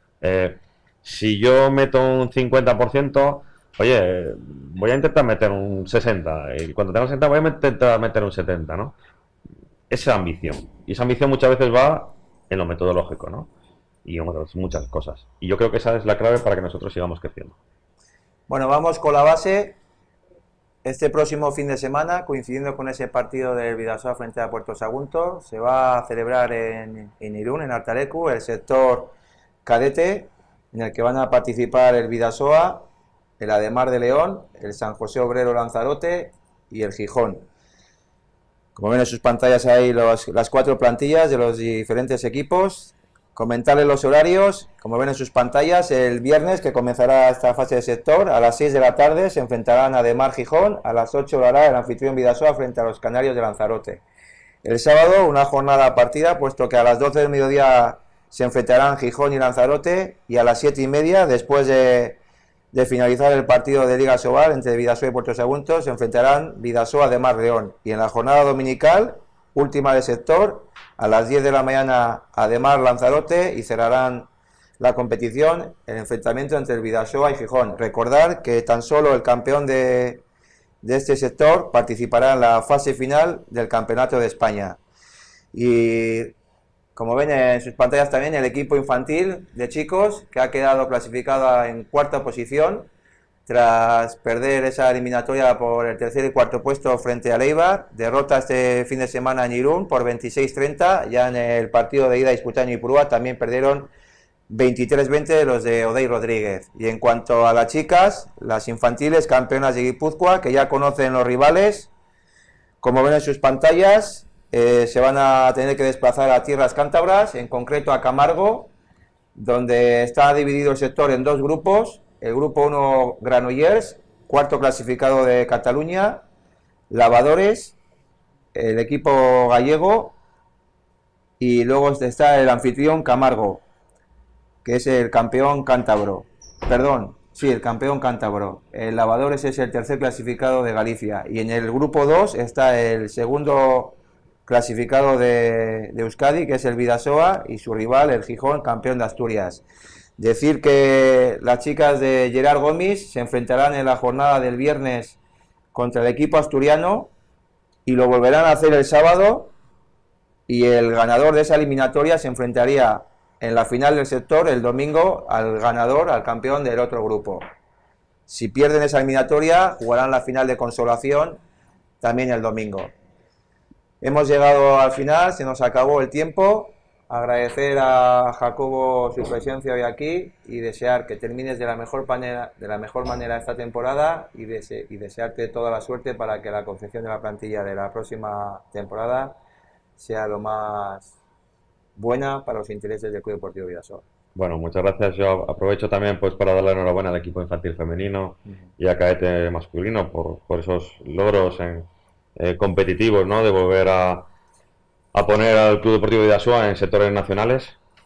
Si yo meto un 50%, oye, voy a intentar meter un 60%. Y cuando tenga un 60% voy a intentar meter un 70%, ¿no? Esa ambición. Y esa ambición muchas veces va en lo metodológico, ¿no? Y en otras muchas cosas. Y yo creo que esa es la clave para que nosotros sigamos creciendo. Bueno, vamos con la base. Este próximo fin de semana, coincidiendo con ese partido del Bidasoa frente a Puerto Sagunto, se va a celebrar en Irún, en Artalecu, el sector cadete, en el que van a participar el Bidasoa, el Ademar de León, el San José Obrero Lanzarote y el Gijón. Como ven en sus pantallas ahí las 4 plantillas de los diferentes equipos. Comentarles los horarios, como ven en sus pantallas, el viernes que comenzará esta fase de sector, a las 6 de la tarde se enfrentarán a Ademar Gijón, a las 8 lo hará el anfitrión Bidasoa frente a los Canarios de Lanzarote. El sábado una jornada partida, puesto que a las 12 del mediodía se enfrentarán Gijón y Lanzarote y a las 7:30, después de finalizar el partido de Liga Sobal entre Bidasoa y Puerto Sagunto, se enfrentarán Bidasoa Ademar León. Y en la jornada dominical, última del sector, a las 10 de la mañana Ademar Lanzarote y cerrarán la competición el enfrentamiento entre el Bidasoa y Gijón. Recordar que tan solo el campeón de este sector participará en la fase final del Campeonato de España. Y como ven en sus pantallas también el equipo infantil de chicos, que ha quedado clasificado en 4ª posición tras perder esa eliminatoria por el 3er y 4º puesto frente a Eibar, derrota este fin de semana en Irún por 26-30, ya en el partido de ida disputada en Ipurúa también perdieron 23-20 los de Odey Rodríguez. Y en cuanto a las chicas, las infantiles campeonas de Guipúzcoa, que ya conocen los rivales, como ven en sus pantallas, se van a tener que desplazar a tierras cántabras, en concreto a Camargo, donde está dividido el sector en 2 grupos. El grupo 1, Granollers, 4º clasificado de Cataluña, Lavadores, el equipo gallego, y luego está el anfitrión Camargo, que es el campeón cántabro. Perdón, sí, el campeón cántabro. El Lavadores es el 3er clasificado de Galicia. Y en el grupo 2 está el 2º clasificado de Euskadi, que es el Bidasoa, y su rival, el Gijón, campeón de Asturias. Decir que las chicas de Gerard Gómez se enfrentarán en la jornada del viernes contra el equipo asturiano y lo volverán a hacer el sábado, y el ganador de esa eliminatoria se enfrentaría en la final del sector el domingo al ganador, al campeón del otro grupo. Si pierden esa eliminatoria, jugarán la final de consolación también el domingo. Hemos llegado al final, se nos acabó el tiempo. Agradecer a Jacobo su presencia hoy aquí y desear que termines de la mejor manera esta temporada y desearte toda la suerte para que la confección de la plantilla de la próxima temporada sea lo más buena para los intereses del Club Deportivo Bidasoa. Bueno, muchas gracias. Yo aprovecho también pues para darle enhorabuena al equipo infantil femenino y a cadete masculino por esos logros competitivos, ¿no? De volver a poner al Club Deportivo Bidasoa en sectores nacionales,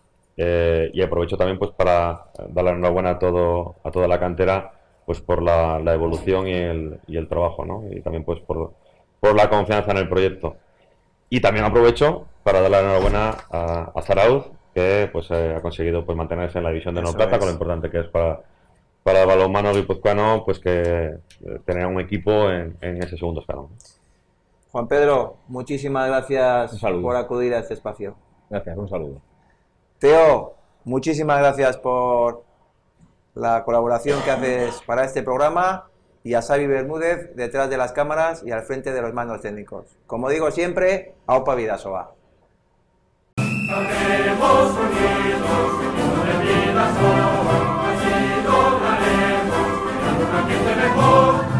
y aprovecho también pues para darle enhorabuena a toda la cantera pues por la evolución y el trabajo, ¿no? Y también pues por la confianza en el proyecto. Y también aprovecho para darle enhorabuena a Zarauz, que pues ha conseguido pues mantenerse en la división de honor Eso plata, es. con lo importante que es para el balonmano guipuzcoano, pues que tener un equipo en ese segundo escalón. Juan Pedro, muchísimas Un gracias saludo. por acudir a este espacio. Gracias, un saludo. Teo, muchísimas gracias por la colaboración que haces para este programa, y a Xavi Bermúdez detrás de las cámaras y al frente de los mandos técnicos. Como digo siempre, aupa Bidasoa. Estaremos unidos, como de vida somos, así lograremos crear un ambiente mejor.